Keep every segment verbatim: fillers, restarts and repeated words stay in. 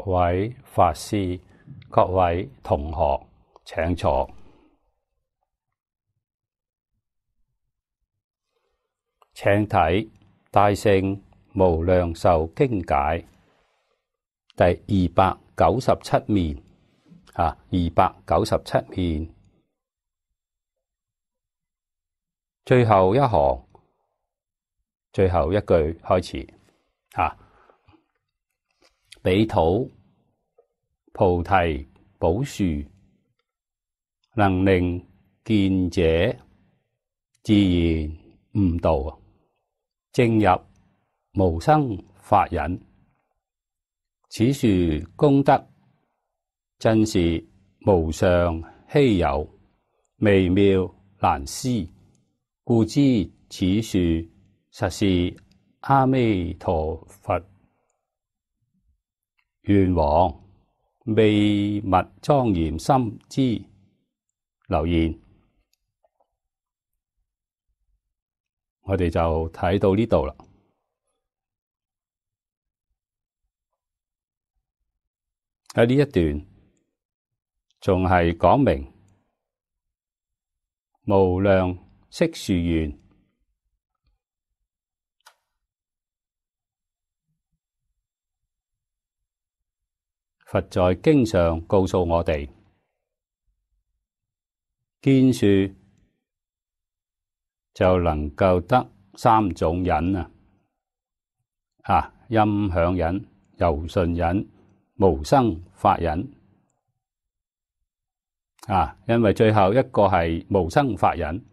位法師、各位同學，請坐。請睇《大乘無量壽經解》第二百九十七面，啊，二百九十七面最後一行，最後一句開始，啊，彼土菩提寶樹，能令見者自然悟道，證入無生法忍。此樹功德真是無上稀有，微妙難思，故知此樹實是阿彌陀佛願王秘密莊嚴心之流現。我哋就睇到呢度啦。喺呢一段仲係講明無量釋樹願，佛在經上告訴我哋，見樹就能夠得三種忍啊！啊，音響忍、柔順忍、無生法忍啊！因為最後一個係無生法忍，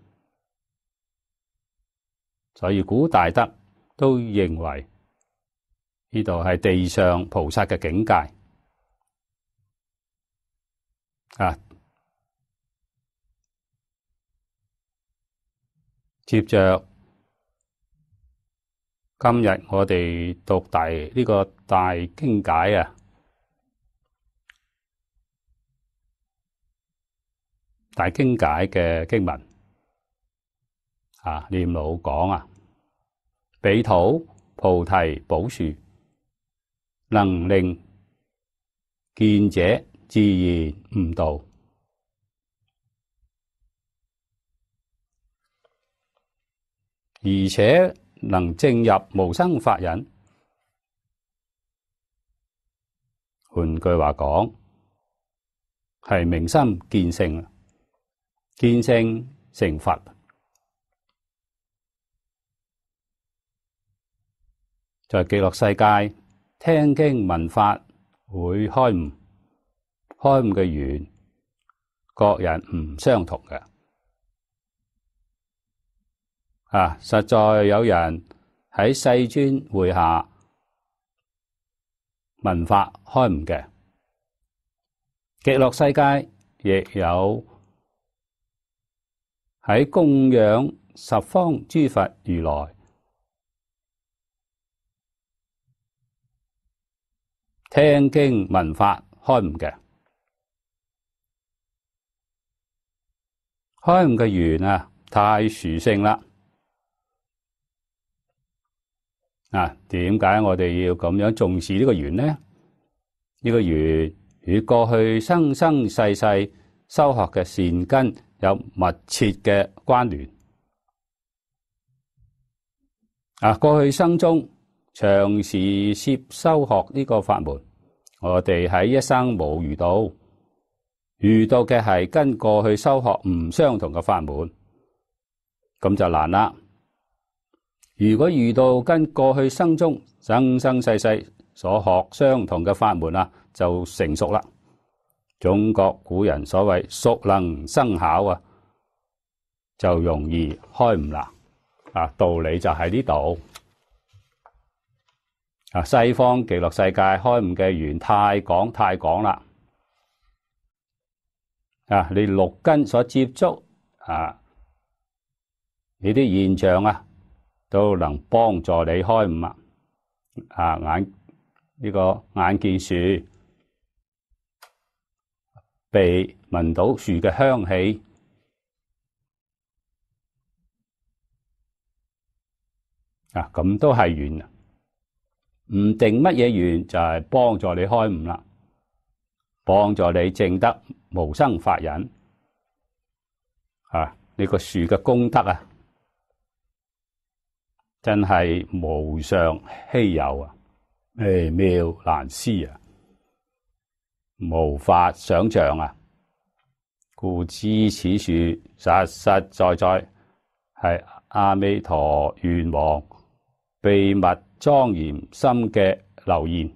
所以古大德都認為呢度係地上菩薩嘅境界啊！接着今日我哋讀大呢個大經解啊，大經解嘅經文啊，念老講啊，彼土菩提寶樹，能令見者自然悟道。而且能證入無生法忍，換句話講，係明心見性，見性成佛。在極樂世界聽經聞法會開悟，開悟嘅緣各人唔相同嘅。啊！實在有人喺世尊會下聞法開悟嘅，極樂世界亦有喺供養十方諸佛如來聽經聞法開悟嘅。開悟嘅緣啊，太殊勝啦！啊，點解我哋要咁樣重視呢個緣呢？呢個緣與過去生生世世修學嘅善根有密切嘅關聯。啊，過去生中長時攝修學呢個法門，我哋喺一生冇遇到，遇到嘅係跟過去修學唔相同嘅法門，咁就難啦。如果遇到跟過去生中生生世世所學相同嘅法門啊，就成熟啦。中國古人所謂熟能生巧啊，就容易開悟啦。啊，道理就喺呢度。啊，西方極樂世界開悟嘅緣太廣太廣啦。啊，你六根所接觸啊，呢啲現象啊，都能幫助你開悟啊！啊，眼呢、這個眼見樹，鼻聞到樹嘅香氣，啊，咁都係緣。 唔定乜嘢緣就係幫助你開悟啦，幫助你證得無生法忍啊！呢個樹嘅功德啊，真係無上稀有啊，微妙難思啊，無法想象啊！故知此樹實實在在係阿彌陀願王秘密莊嚴心嘅流現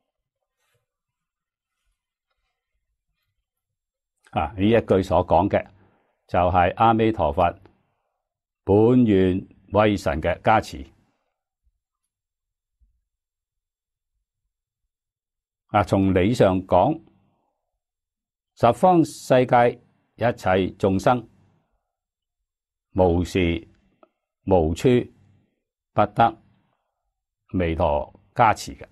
啊！呢一句所講嘅就係阿彌陀佛本願威神嘅加持啊！從理上講，十方世界一切眾生無時無處不得彌陀加持嘅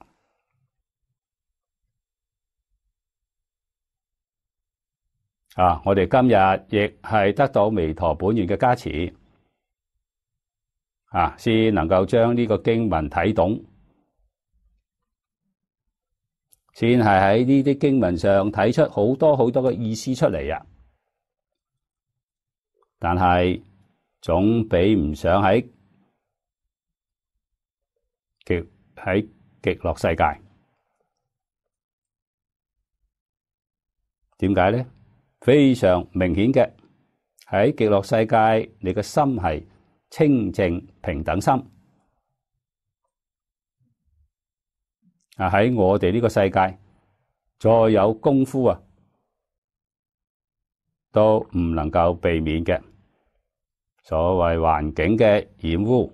啊！我哋今日亦係得到彌陀本願嘅加持啊，先能夠將呢個經文睇懂，先係喺呢啲經文上睇出好多好多嘅意思出嚟啊！但係總比唔上喺極喺極樂世界。點解咧？非常明顯嘅，喺極樂世界，你嘅心係清淨平等心啊！喺我哋呢個世界，再有功夫啊，都唔能夠避免嘅。所謂環境嘅染污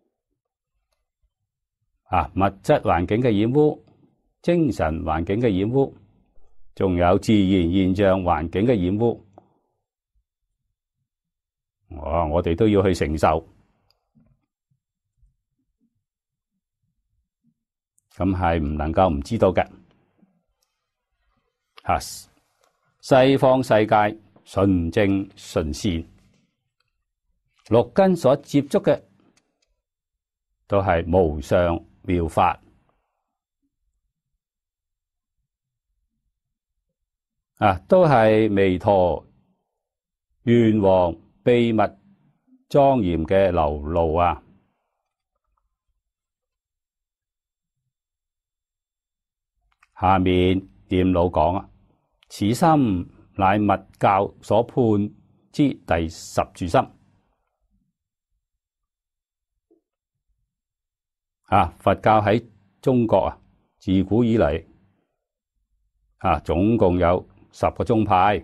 啊，物質環境嘅染污，精神環境嘅染污，仲有自然現象環境嘅染污，我我哋都要去承受，咁係唔能夠唔知道嘅。啊，西方世界純正純善。六根所接觸嘅都係無上妙法啊，都係彌陀願王秘密莊嚴嘅流露啊！下面念老講啊，此心乃密教所判之第十住心。啊！佛教喺中國啊，自古以嚟啊，總共有十個宗派。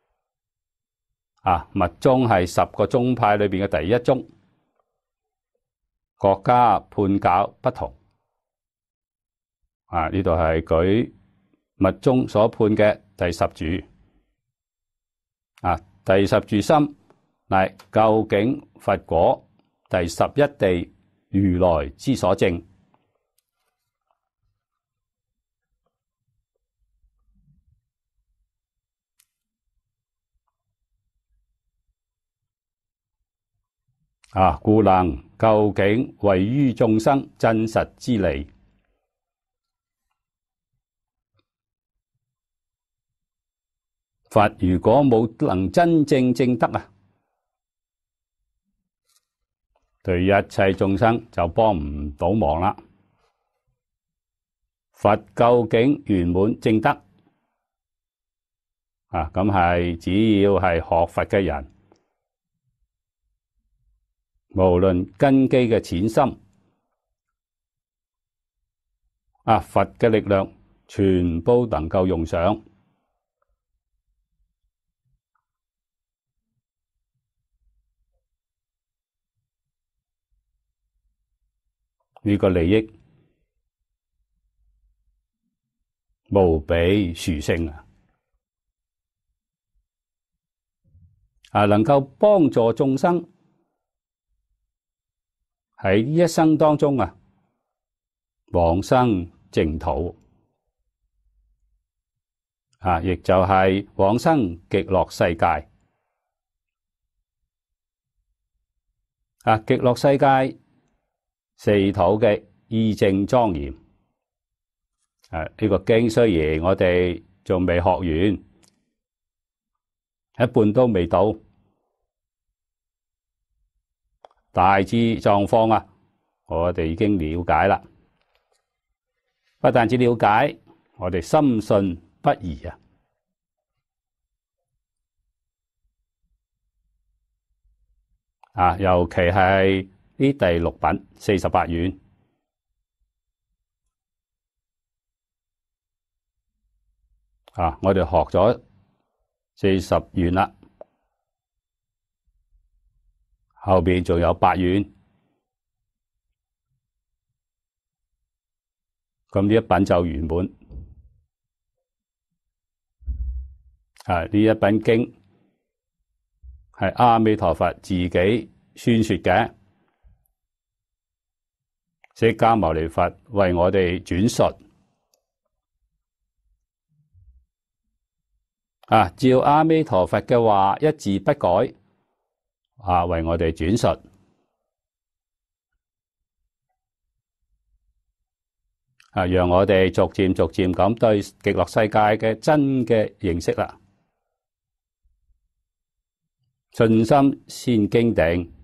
啊，密宗係十個宗派裏邊嘅第一宗，國家判教不同。啊，呢度係舉密宗所判嘅第十住。啊，第十住心乃究竟佛果第十一地如來之所證啊，故能究竟為於眾生真實之理。佛如果冇能真正證得啊，對一切眾生就幫唔到忙啦。佛究竟圓滿證得啊，咁係只要係學佛嘅人，無論根基嘅淺深啊，佛嘅力量全部能夠用上。呢個利益無比殊勝啊！啊，能夠幫助眾生喺一生當中啊，往生淨土啊，亦就係往生極樂世界啊！極樂世界四土嘅義正莊嚴誒，呢個經雖然我哋仲未學完，一半都未到，大致狀況啊，我哋已經了解啦。不但止了解，我哋深信不疑啊！啊，尤其係呢第六品四十八願啊，我哋學咗四十願啦，後邊仲有八願，咁呢一品就圓滿。啊，呢一品經係阿彌陀佛自己宣說嘅，釋迦牟尼佛為我哋轉述。啊！照阿彌陀佛嘅話，一字不改，啊，為我哋轉述，啊，讓我哋逐漸逐漸咁對極樂世界嘅真嘅認識啦。信心先經定，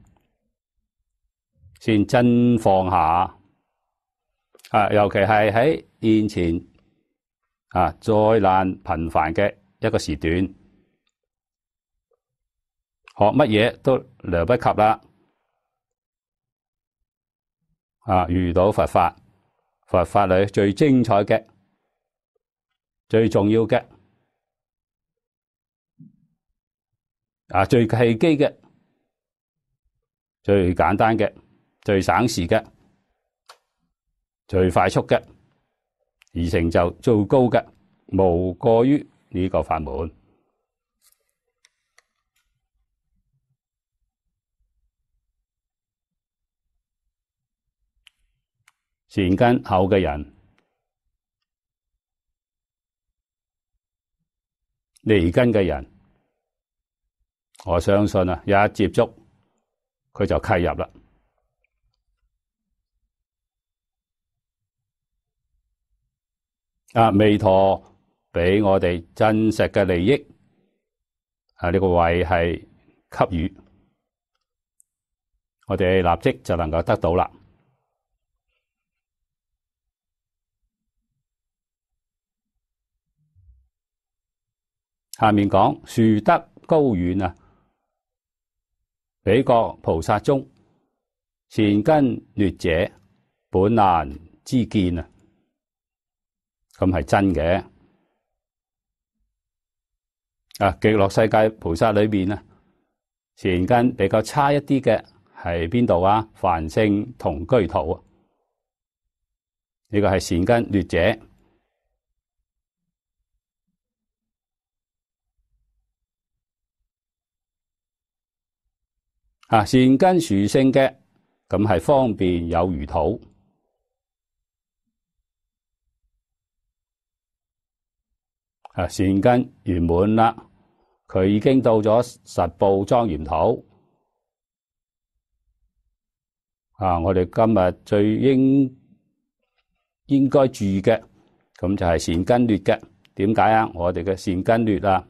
先真放下。啊，尤其係喺現前啊災難頻繁嘅一個時段，學乜嘢都來不及啦！啊，遇到佛法，佛法裏最精彩嘅、最重要嘅、啊最契機嘅、最簡單嘅、最省時嘅、最快速嘅，而成就最高嘅，無過於呢個法門。善根厚嘅人，利根嘅人，我相信啊，一接觸佢就契入啦。啊，彌陀俾我哋真實嘅利益，啊呢個位係給予，我哋立即就能夠得到啦。下面講殊德高遠啊，彼國菩薩中善根劣者，本難知見啊。咁係真嘅。啊，極樂世界菩薩裏邊啊，善根比較差一啲嘅係邊度啊？梵聲同居土啊，呢個係善根劣者。啊，善根殊勝嘅，咁係方便有餘土。啊，善根圓滿啦，佢已經到咗實報莊嚴土。啊，我哋今日最應應該注意嘅，咁就係善根劣嘅。點解啊？我哋嘅善根劣啊，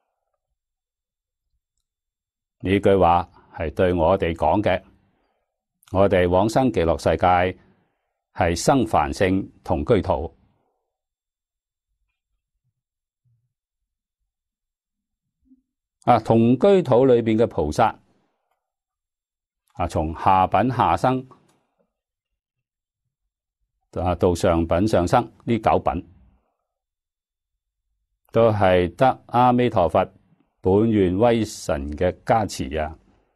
呢句話係對我哋講嘅。我哋往生極樂世界係生梵性同居土。啊，同居土裏邊嘅菩薩，啊，從下品下生啊到上品上生呢九品，都係得阿彌陀佛本願威神嘅加持啊！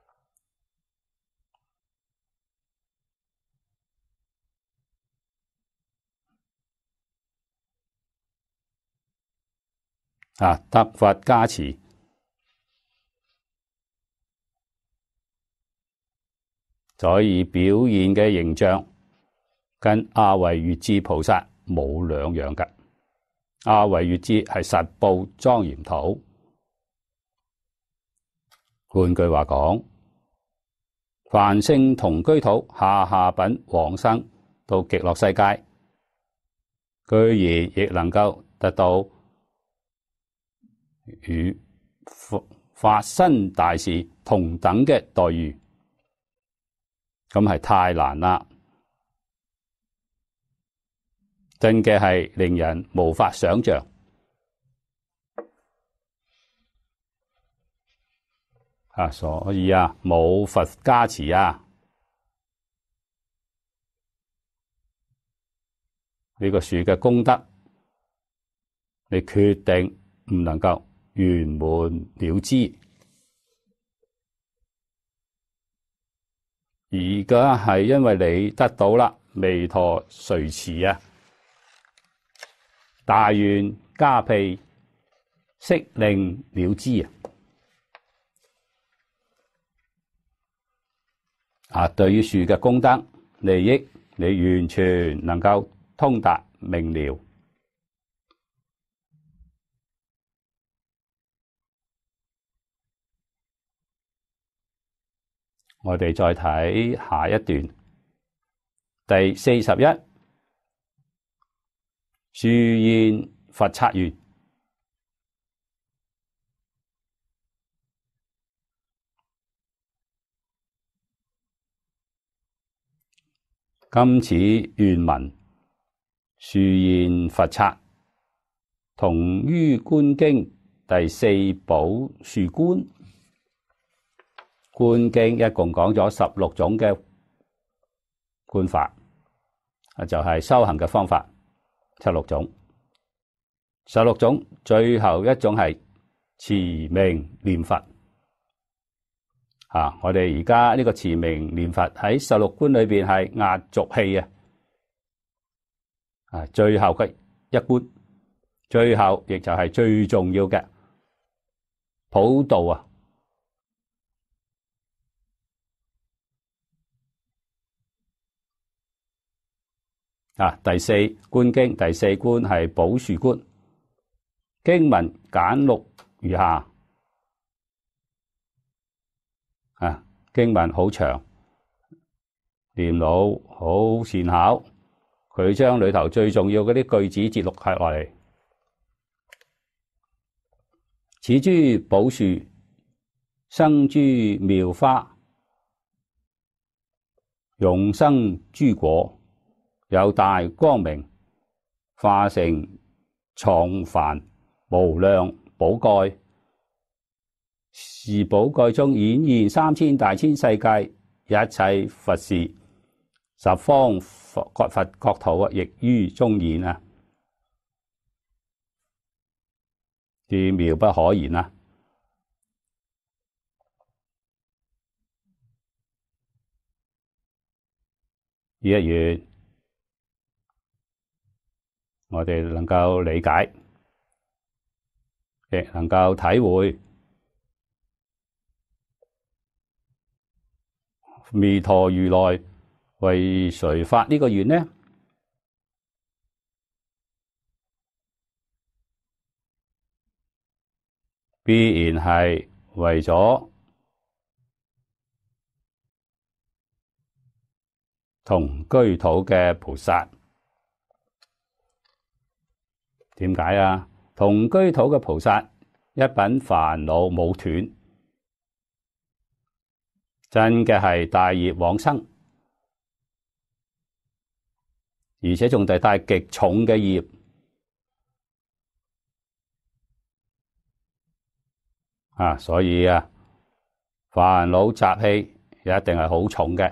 啊，得佛加持。所以表現嘅形象跟阿惟越致菩薩冇兩樣㗎。阿惟越致係實報莊嚴土。換句話講，梵性同居土下下品往生到極樂世界， 居然亦能夠得到與法身大士同等嘅待遇，咁係太難啦，真嘅係令人無法想象。啊，所以啊，冇佛加持啊，呢個樹嘅功德，你決定唔能夠圓滿了之。而家係因為你得到啦，彌陀垂慈啊，大願加被，悉令了之啊！啊，對於樹嘅功德利益，你完全能夠通達明了。我哋再睇下一段，第四十一，樹現佛剎願。今此願文，樹現佛剎，同於觀經第四寶樹觀。觀經一共講咗十六種嘅觀法，就係、是、修行嘅方法，十六種。十六種最後一種係持名念佛。啊！我哋而家呢個持名念佛喺十六觀裏邊係壓軸戲啊！啊，最後嘅一觀，最後亦就係最重要嘅普渡啊！啊，第四觀經第四觀係寶樹觀，經文簡錄如下。啊，經文好長，念老好善巧，佢將裏頭最重要嗰啲句子節錄下落嚟。此諸寶樹生諸妙花，永生諸果，有大光明，化成幢梵無量寶蓋。是寶蓋中顯現三千大千世界一切佛事，十方佛國佛國土啊，亦於中現啊，啲妙不可言啊！呢一願我哋能夠理解，亦能夠體會。彌陀如來為誰發呢個願呢？必然係為咗同居土嘅菩薩。點解啊？同居土嘅菩薩一品煩惱冇斷，真嘅係帶業往生，而且仲係帶極重嘅業啊！所以啊，煩惱習氣一定係好重嘅。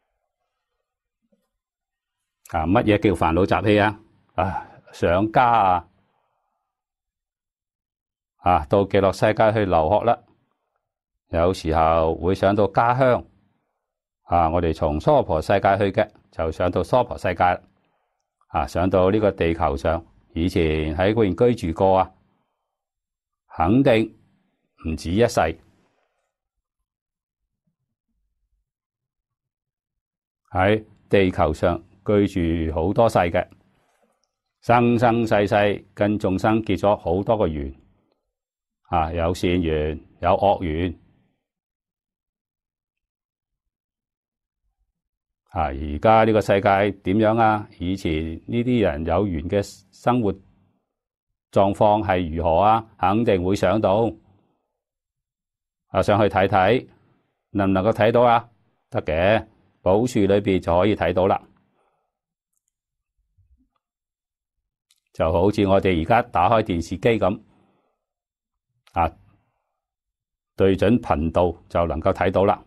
啊，乜嘢叫煩惱習氣啊？啊，想家啊，啊，到極樂世界去留學啦。有時候會上到家鄉，啊！我哋從娑婆世界去嘅，就上到娑婆世界，啊！上到呢個地球上，以前喺嗰邊居住過啊，肯定唔止一世。喺地球上居住好多世嘅，生生世世跟眾生結咗好多個緣，啊！有善緣，有惡緣。 啊！而家呢個世界點樣啊？以前呢啲人有緣嘅生活狀況係如何啊？肯定會想到啊，上去睇睇，能唔能夠睇到啊？得嘅，寶樹裏邊就可以睇到啦。就好似我哋而家打開電視機咁啊，對準頻道就能夠睇到啦。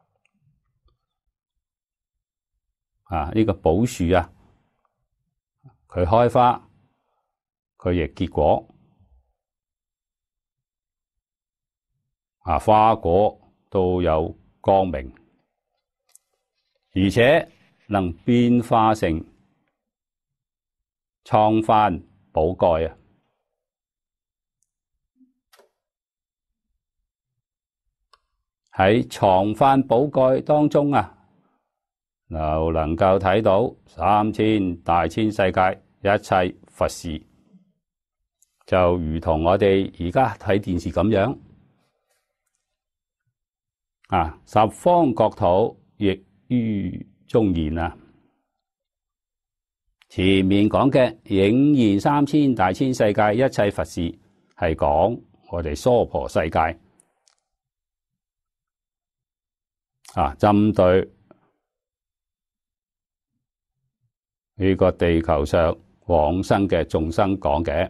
啊！呢個寶樹啊，佢開花，佢亦結果，啊，花果都有光明，而且能變化成創翻寶蓋啊！喺創翻寶蓋當中啊，就能夠睇到三千大千世界一切佛事，就如同我哋而家睇電視咁樣啊，十方國土亦於中現啊！前面講嘅影現三千大千世界一切佛事，係講我哋娑婆世界啊，針對呢個地球上往生嘅眾生講嘅。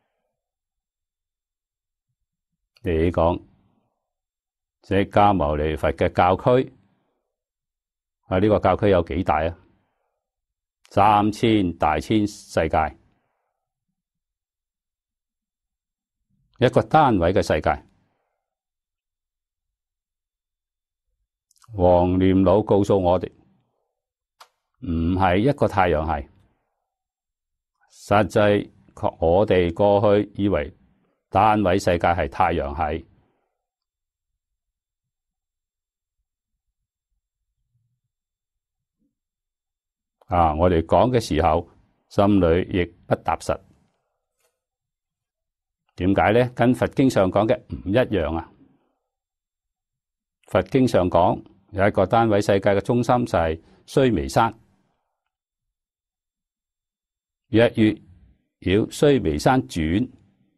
你講釋迦牟尼佛嘅教區啊，呢個教區有幾大啊？三千大千世界，一個單位嘅世界。黃念老告訴我哋，唔係一個太陽系。實際我哋過去以為單位世界係太陽系，啊！我哋講嘅時候，心裏亦不踏實。點解咧？跟佛經上講嘅唔一樣啊！佛經上講有一個單位世界嘅中心就係須彌山，日月繞須彌山轉。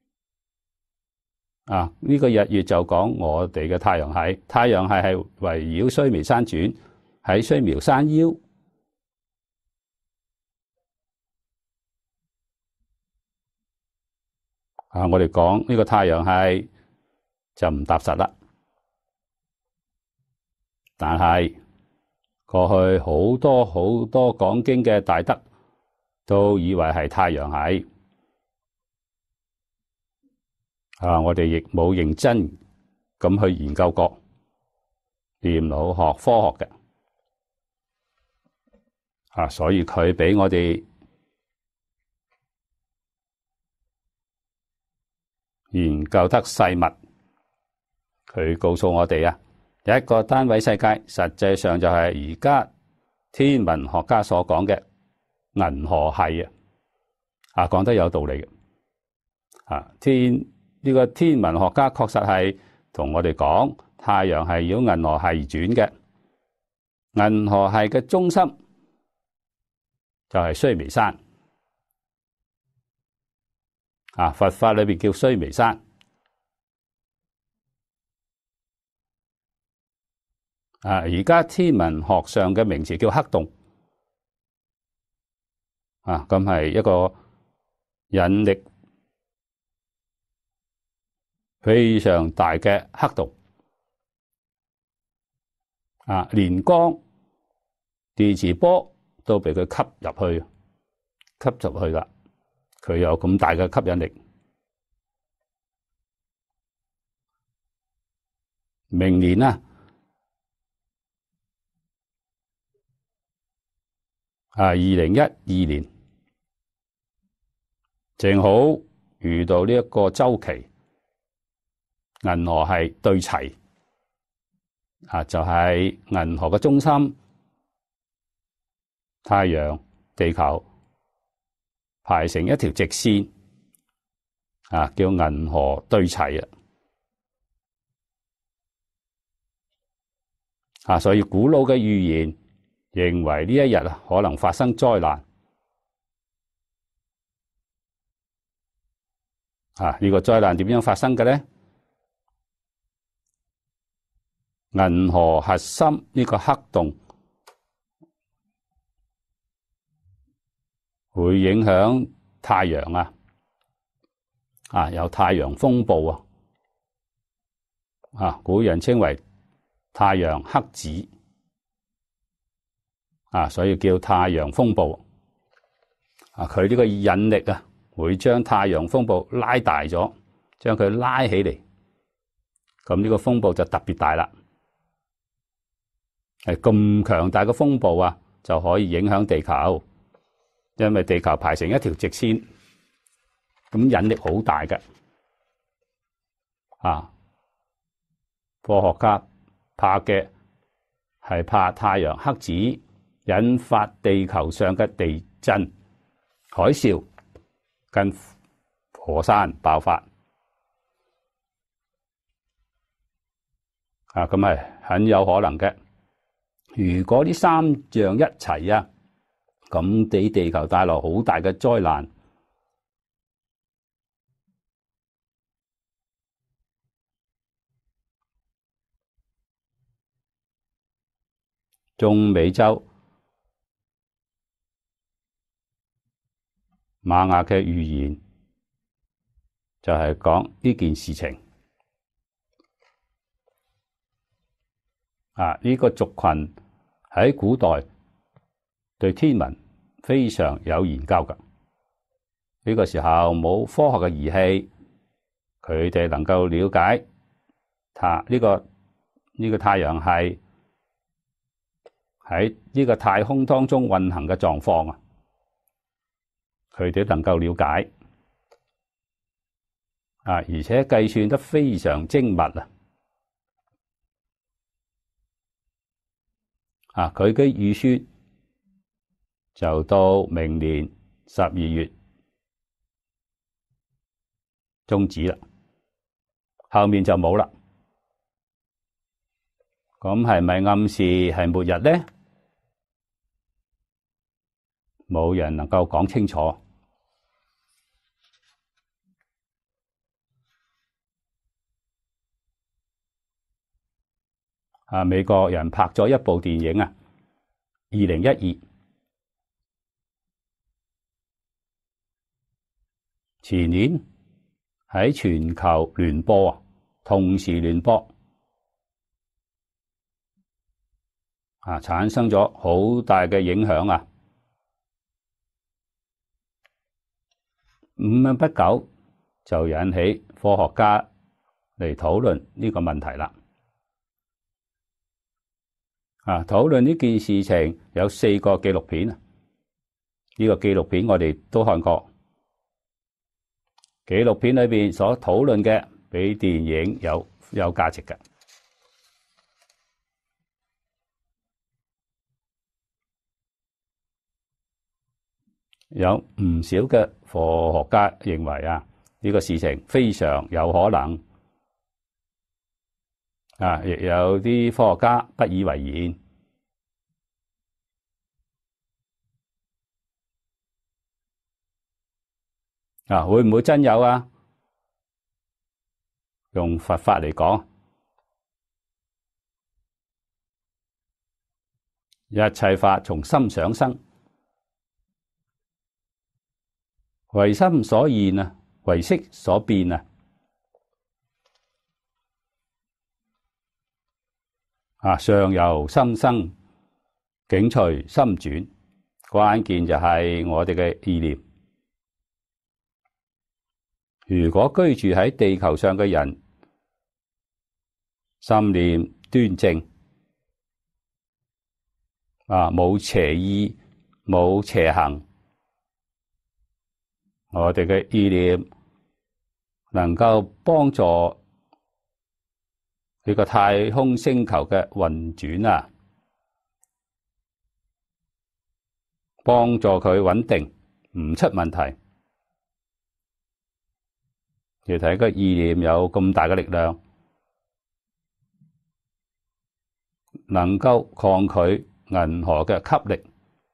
啊！呢個日月就講我哋嘅太陽系，太陽系係圍繞須彌山轉，喺須彌山腰。啊！我哋講呢個太陽系就唔踏實啦，但係過去好多好多講經嘅大德都以為係太陽系。啊！我哋亦冇認真咁去研究過，念老學科學嘅，啊！所以佢俾我哋研究得細密。佢告訴我哋啊，一個單位世界實際上就係而家天文學家所講嘅銀河系啊！啊，講得有道理嘅。啊，天。呢個天文學家確實係同我哋講，太陽係繞銀河系而轉嘅，銀河系嘅中心就係須彌山。啊，佛法裏邊叫須彌山。啊，而家天文學上嘅名詞叫黑洞。啊，咁係一個引力非常大嘅黑洞，啊，連光、電磁波都被佢吸入去，吸入去啦。佢有咁大嘅吸引力。明年啊，啊，二零一二年，正好遇到呢一個周期。銀河系對齊，啊，就係銀河嘅中心，太陽、地球排成一條直線，啊，叫銀河對齊啊！啊，所以古老嘅預言認為呢一日啊可能發生災難啊！呢個災難點樣發生嘅咧？銀河核心呢個黑洞會影響太陽啊！啊，有太陽風暴啊！啊，古人稱為太陽黑子啊，所以叫太陽風暴啊。佢呢個引力啊，會將太陽風暴拉大咗，將佢拉起嚟，咁呢個風暴就特別大啦。係咁強大嘅風暴啊，就可以影響地球，因為地球排成一條直線，咁引力好大嘅啊。科學家怕嘅係怕太陽黑子引發地球上嘅地震、海嘯跟火山爆發啊，咁係很有可能嘅。如果呢三樣一齊啊，咁俾地球帶來好大嘅災難。中美洲瑪雅嘅預言就係講呢件事情啊，呢個族群喺古代對天文非常有研究㗎。呢個時候冇科學嘅儀器，佢哋能夠了解太呢個呢個太陽系喺呢個太空當中運行嘅狀況啊，佢哋能夠了解啊，而且計算得非常精密啊！啊，佢嘅預算就到明年十二月終止啦，後面就冇啦。咁係咪暗示係末日咧？冇人能夠講清楚。啊，美國人拍咗一部電影啊，二零一二前年喺全球聯播啊，同時聯播啊，產生咗好大嘅影響啊！咁不久就引起科學家嚟討論呢個問題啦。啊，討論呢件事情有四個紀錄片啊，呢個紀錄片我哋都看過。紀錄片裏邊所討論嘅比電影有有價值嘅。有唔少嘅科學家認為啊，呢個事情非常有可能啊，亦有啲科學家不以為然啊，會唔會真有啊？用佛法嚟講，一切法從心想生。唯心所現啊，唯識所變啊！啊，相由心生，境隨心轉，關鍵就係我哋嘅意念。如果居住喺地球上嘅人心念端正，啊，冇邪意，冇邪行。我哋嘅意念能夠幫助呢個太空星球嘅運轉啊，幫助佢穩定，唔出問題。你睇個意念有咁大嘅力量，能夠抗拒銀河嘅吸力，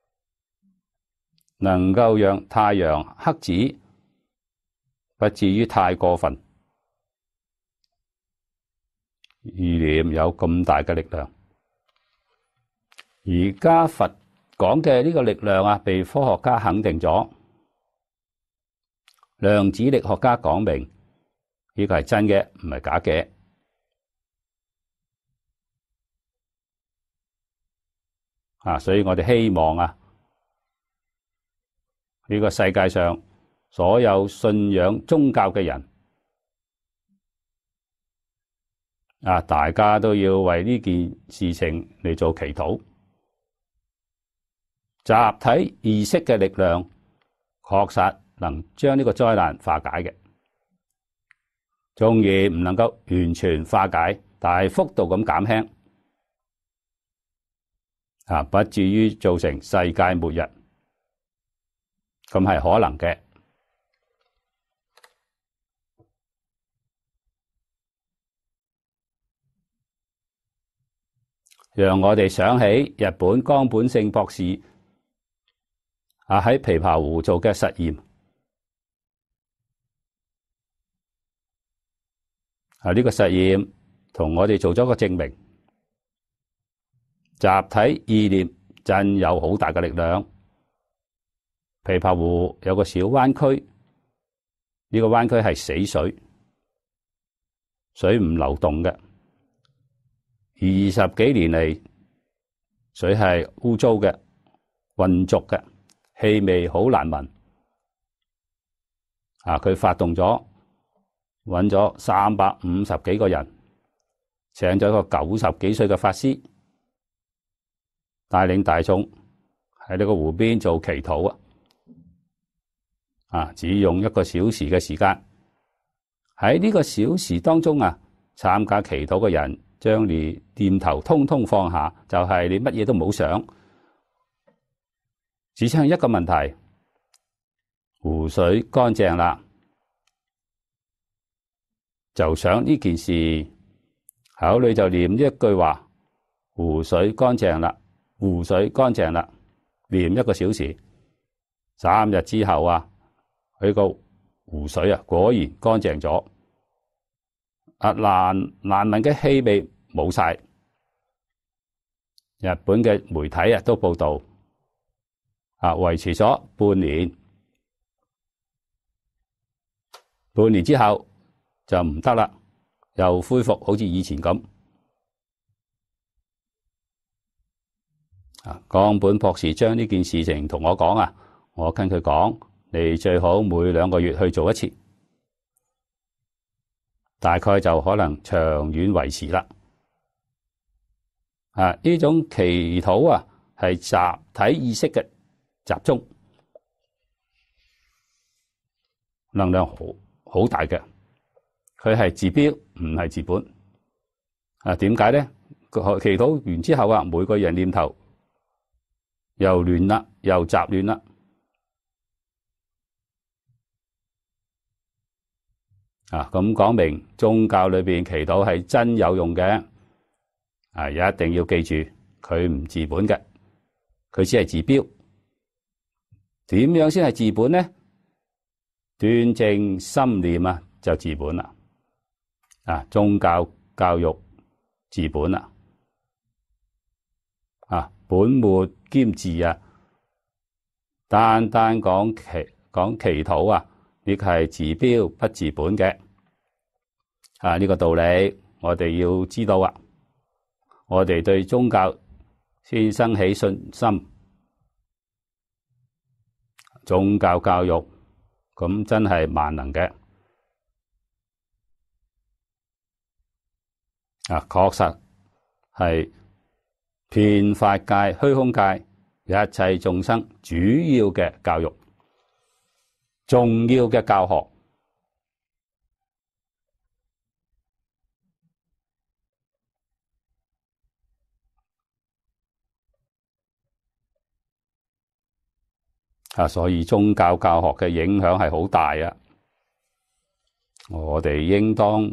能夠讓太陽黑子不至於太過分。意念有咁大嘅力量，而家佛講嘅呢個力量啊，被科學家肯定咗。量子力學家講明呢個係真嘅，唔係假嘅。啊，所以我哋希望啊，呢個世界上所有信仰宗教嘅人啊，大家都要為呢件事情嚟做祈禱。集體意識嘅力量確實能將呢個災難化解嘅，縱然唔能夠完全化解，大幅度咁減輕，啊，不至於造成世界末日，咁係可能嘅。讓我哋想起日本岡本勝博士啊喺琵琶湖做嘅實驗。啊，呢個實驗同我哋做咗個證明，集體意念真有好大嘅力量。琵琶湖有個小灣區，呢個灣區係死水，水唔流動嘅。二十幾年嚟，水係污糟嘅、渾濁嘅，氣味好難聞。啊，佢發動咗，揾咗三百五十幾個人，請咗一個九十幾歲嘅法師，帶領大眾喺呢個湖邊做祈禱啊！啊，只用一個小時嘅時間。喺呢個小時當中啊，參加祈禱嘅人將你念頭通通放下，就係你乜嘢都冇想，只剩一個問題：湖水乾淨啦，就想呢件事，口裏就念呢一句話：湖水乾淨啦，湖水乾淨啦，念一個小時。三日之後啊，佢個湖水啊果然乾淨咗，啊難難聞嘅氣味冇晒。日本嘅媒體啊都報道，啊維持咗半年，半年之後就唔得啦，又恢復好似以前咁。啊，岡本博士將呢件事情同我講啊，我跟佢講，你最好每兩個月去做一次，大概就可能長遠維持啦。啊，呢種祈禱啊係集體意識嘅集中，能量好好大嘅。佢係治標唔係治本。啊，點解咧？祈禱完之後啊，每個人念頭又亂啦，又雜亂啦。啊，咁講明宗教裏邊祈禱係真有用嘅。啊，一定要記住，佢唔治本嘅，佢只係治標。點樣先係治本呢？端正心念啊，就治本啦。啊，宗教教育治本啦。啊，本末兼治啊，單單講祈講祈禱啊，呢個係治標不治本嘅。啊，呢個道理我哋要知道啊。我哋對宗教先生起信心，宗教教育咁真係萬能嘅。啊，確實係遍法界、虛空界一切眾生主要嘅教育，重要嘅教學。啊，所以宗教教學嘅影響係好大啊！我哋應當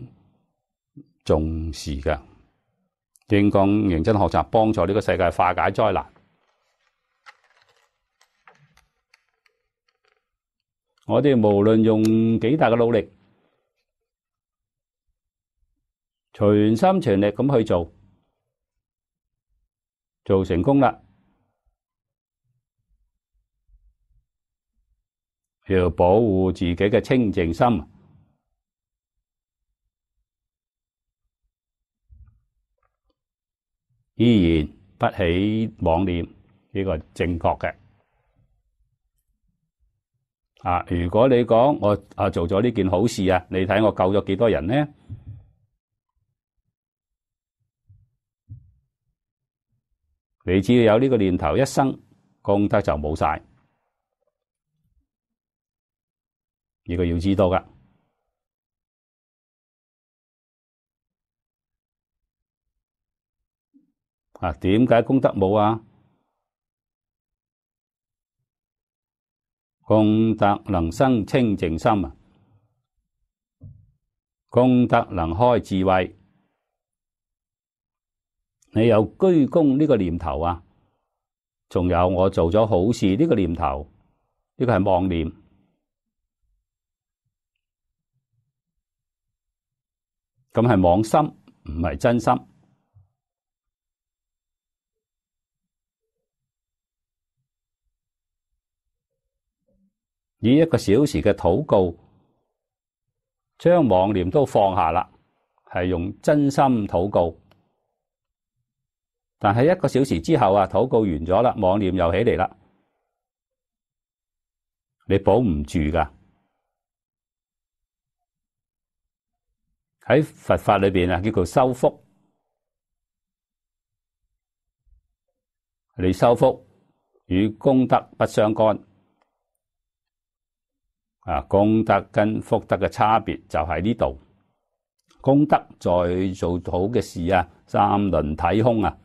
重視㗎，應當認真學習，幫助呢個世界化解災難。 我哋無論用幾大嘅努力，全心全力咁去做，做成功啦，要保護自己嘅清淨心，依然不起妄念，呢個正確嘅。啊，如果你講我啊做咗呢件好事啊，你睇我救咗幾多人呢？你只要有呢個念頭，一生功德就冇晒，呢個要知道噶。啊，點解功德冇啊？功德能生清淨心啊，功德能開智慧。你有居功呢個念頭啊，仲有我做咗好事呢個念頭，呢個係妄念，咁係妄心，唔係真心。以一個小時嘅禱告，將妄念都放下啦，係用真心禱告。但係一個小時之後啊，禱告完咗啦，妄念又起嚟啦，你保唔住噶。喺佛法裏邊啊，叫做修福。你修福與功德不相干。啊，功德跟福德嘅差別就喺呢度。功德再做好嘅事啊，三輪體空啊，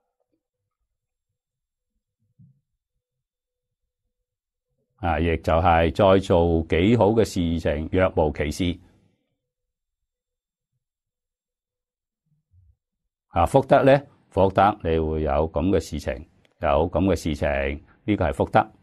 啊，亦就係再做幾好嘅事情，若無其事。啊，福德咧，福德你會有咁嘅事情，有咁嘅事情，呢個係福德。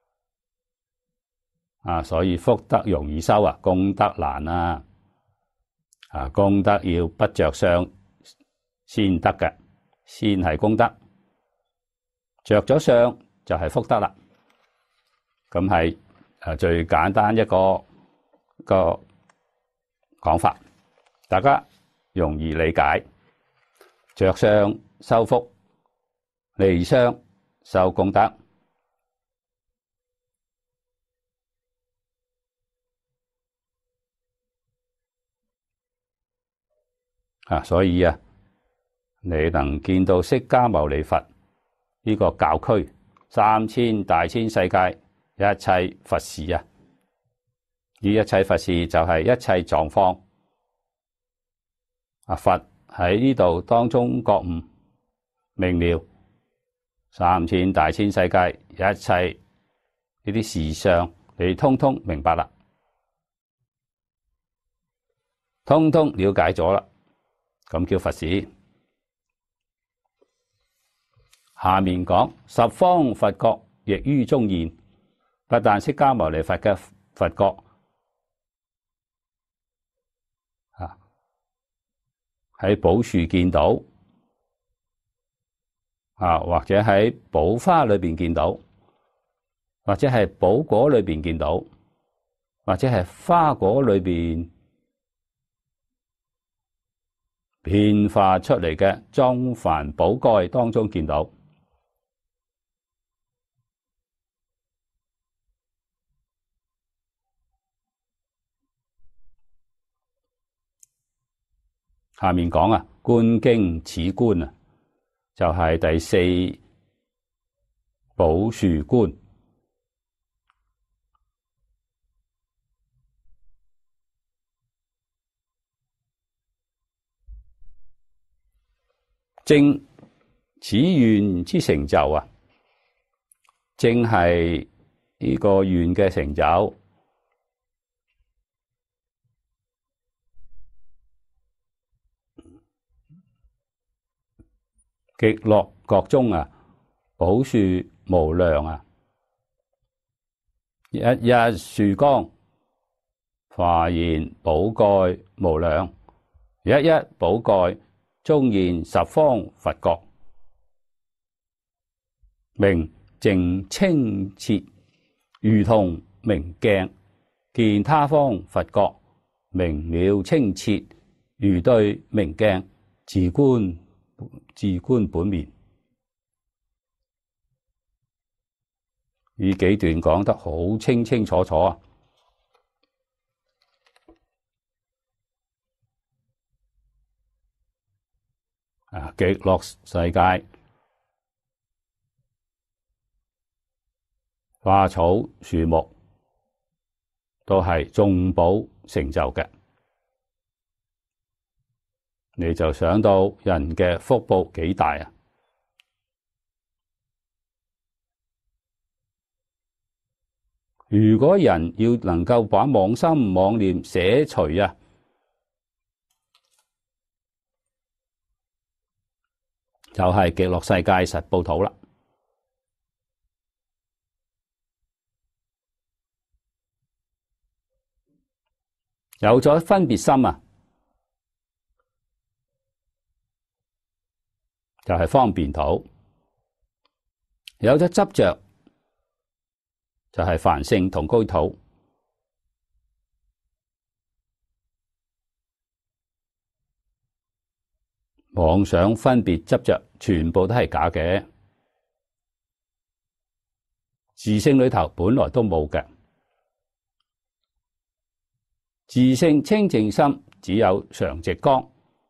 啊，所以福德容易修啊，功德難啊！啊，功德要不着相先得嘅，先係功德。着咗相就係福德啦。咁係誒最簡單一個一個講法，大家容易理解。着相修福，離相修功德。啊，所以啊，你能見到釋迦牟尼佛呢個教區三千大千世界一切佛事啊，呢一切佛事就係一切狀況。啊，佛喺呢度當中覺悟明了三千大千世界一切呢啲事相，你通通明白啦，通通了解咗啦。咁叫佛事。下面講十方佛國亦於中現，不但釋迦牟尼佛嘅佛國啊，喺寶樹見到啊，或者喺寶花裏邊見到，或者係寶果裏邊見到，或者係花果裏邊變化出嚟嘅莊繁寶蓋當中見到。下面講啊，觀經此觀啊，就係第四寶樹觀。正此願之成就啊，正係呢個願嘅成就。極樂國中啊，寶樹無量啊， 一一樹光，華嚴寶蓋無量；一一寶蓋，中現十方佛國。明淨清澈，如同明鏡，見他方佛國，明了清澈，如對明鏡，自觀自觀本面。呢幾段講得好清清楚楚啊！啊，極樂世界，花草樹木都係眾寶成就嘅，你就想到人嘅福報幾大啊！如果人要能夠把妄心妄念捨除啊，就係極樂世界實報土啦。有咗分別心啊，就係方便土；有咗執着，就係凡聖同居土。妄想分別執着，全部都係假嘅。自性裏頭本來都冇嘅，自性清淨心只有常寂光。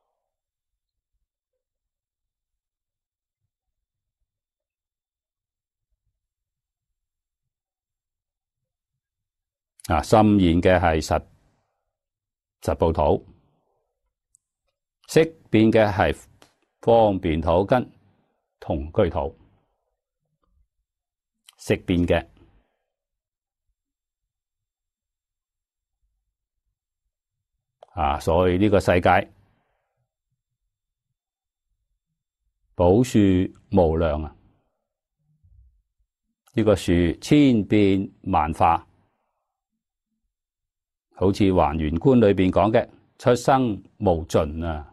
啊，心現嘅係實實報土，識變嘅係方便土跟同居土，識變嘅啊，所以呢個世界寶樹無量啊！呢個樹千變萬化。好似還原觀裏邊講嘅，出生無盡啊！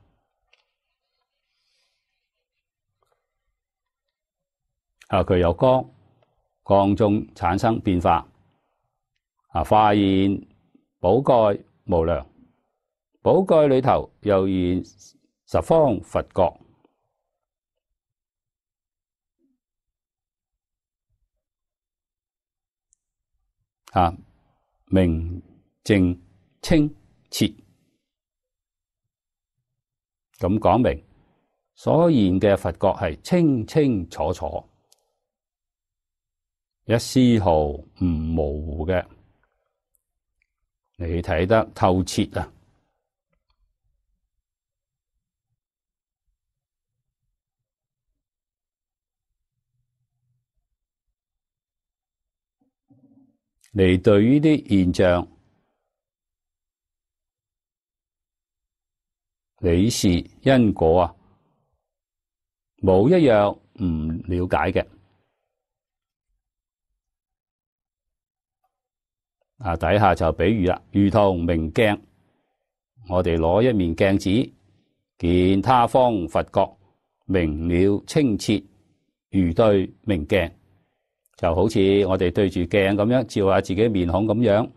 啊，佢有光，光中產生變化。啊，化現寶蓋無量，寶蓋裏頭又現十方佛國。啊，明淨清澈，咁講明所現嘅佛國係清清楚楚，一絲毫唔模糊嘅，你睇得透徹啊！你對於啲現象理事因果啊，冇一樣唔了解嘅。啊，底下就比喻啦，如同明鏡，我哋攞一面鏡子，見他方佛國，明了清澈，如對明鏡，就好似我哋對住鏡咁樣照下自己面孔咁樣。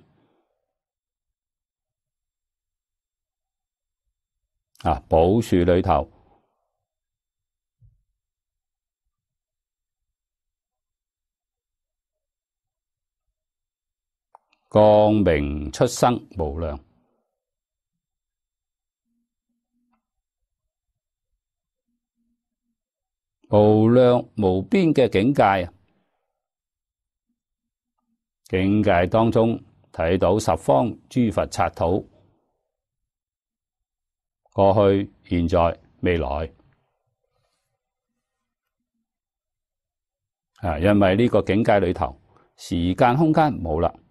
啊，寶樹裏頭光明出生無量，無量無邊嘅境界啊！境界當中睇到十方諸佛剎土，過去、現在、未來啊！因為呢個境界裏頭，時間空間冇啦，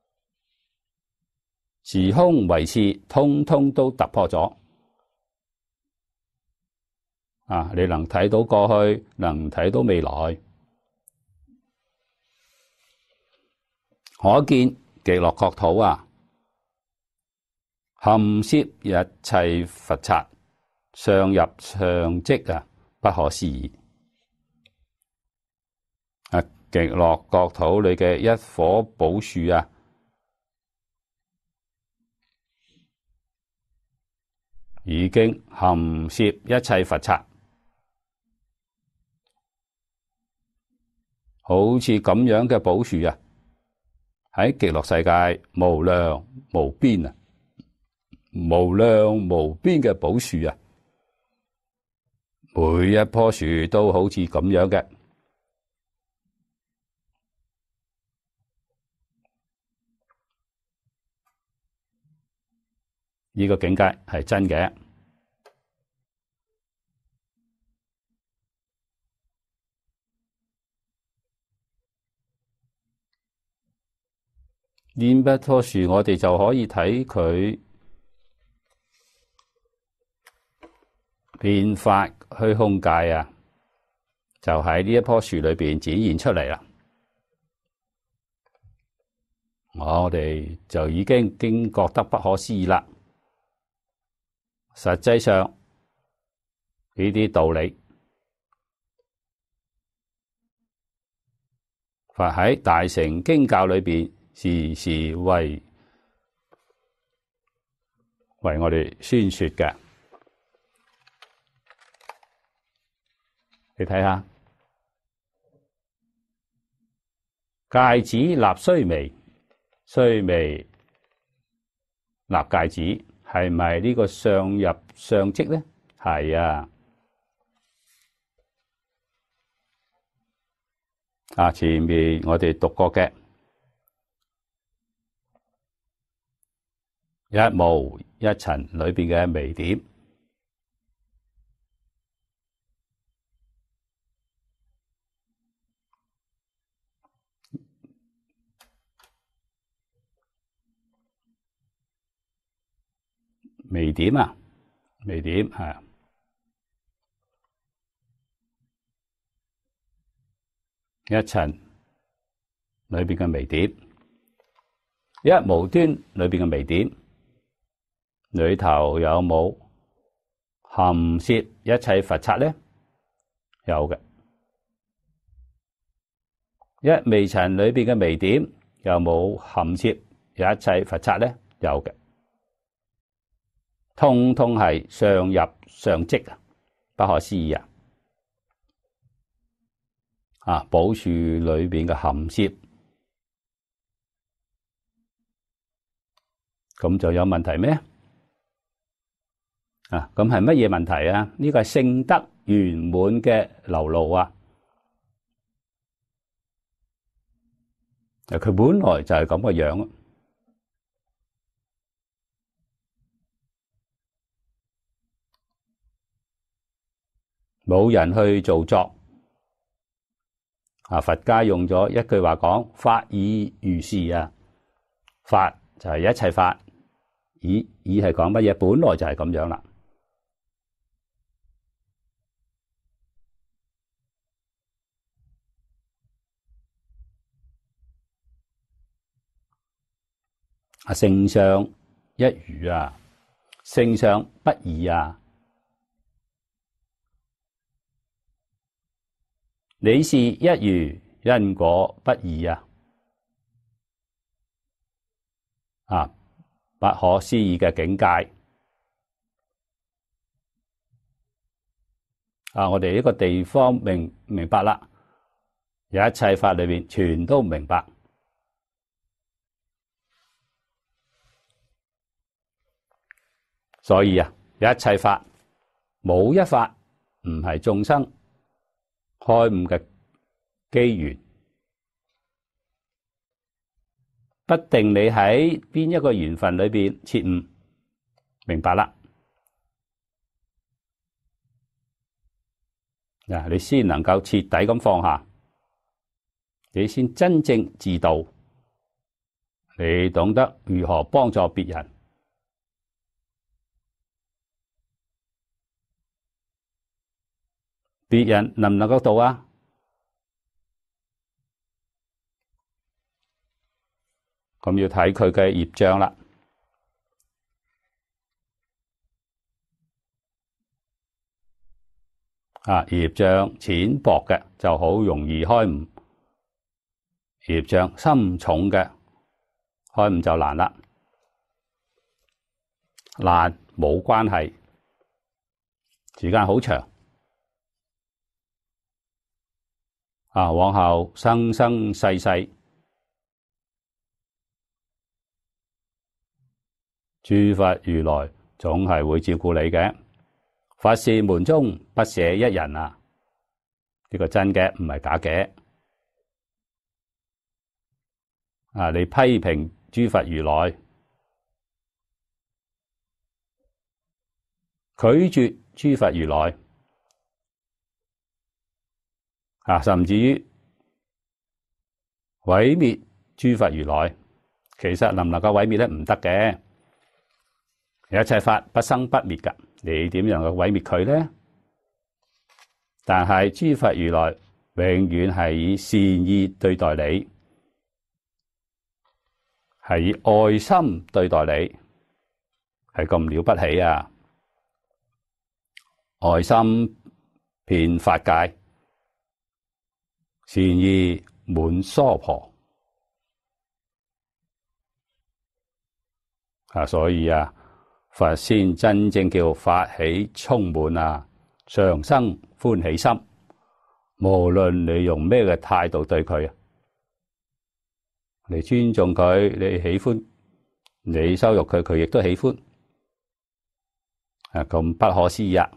時空維次通通都突破咗啊！你能睇到過去，能睇到未來可見極樂國土啊，含攝一切佛剎，上入上跡啊，不可思議。啊，極樂國土裏嘅一棵寶樹啊，已經含攝一切佛剎，好似咁樣嘅寶樹啊，喺極樂世界無量無邊啊，無量無邊嘅寶樹啊，每一棵樹都好似咁樣嘅。呢個境界係真嘅。呢一棵樹，我哋就可以睇佢變法虛空界啊，就喺呢一棵樹裏邊展現出嚟啦。我哋就已經經覺得不可思議啦。實際上呢啲道理，佛喺大乘經教裏邊時時為為我哋宣說嘅。你睇下，芥子立須彌，須彌立芥子。係咪呢個上入上跡咧？係啊，啊前面我哋讀過嘅一毛一塵裏邊嘅微點，微點啊，微點係一塵裏邊嘅微點，一無端裏邊嘅微點，裏頭有冇含攝一切佛剎咧？有嘅。一微塵裏邊嘅微點，有冇含攝一切佛剎咧？有嘅。通通係上入上跡啊，不可思議啊！啊，寶樹裏邊嘅含攝，咁就有問題咩？啊，咁係乜嘢問題啊？呢個係聖德圓滿嘅流露啊！佢本來就係咁嘅樣。冇人去做作，啊！佛家用咗一句話講：法爾如是啊！法就係一切法，以以係講乜嘢？本來就係咁樣啦。啊，聖相一如啊，聖相不異啊。你是一如，因果不異啊！啊，不可思議嘅境界啊！我哋呢個地方明明白啦，有一切法裏邊全都唔明白，所以啊，有一切法冇一法唔係眾生開悟嘅機緣，不定你喺邊一個緣分裏邊徹悟明白啦，嗱，你先能夠徹底咁放下，你先真正自度，你懂得如何幫助別人，別人能唔能夠度啊？ 咁要睇佢嘅業障啦。啊，業障淺薄嘅就好容易開悟，業障深重嘅開悟就難啦。難冇關係，時間好長。啊，往後生生世世，諸佛如來總係會照顧你嘅。佛是門中不捨一人啊！呢個真嘅，唔係假嘅。啊，你批評諸佛如來，拒絕諸佛如來，啊，甚至於毀滅諸佛如來，其實能唔能夠毀滅咧？唔得嘅。一切法不生不滅噶，你點能夠毀滅佢咧？但係諸佛如來永遠係以善意對待你，係以愛心對待你，係咁了不起啊！愛心遍法界，善意滿娑婆啊！所以啊，佛先真正叫法喜充滿啊，常生歡喜心。無論你用咩嘅態度對佢啊，你尊重佢，你喜歡，你羞辱佢，佢亦都喜歡。啊，咁不可思議啊！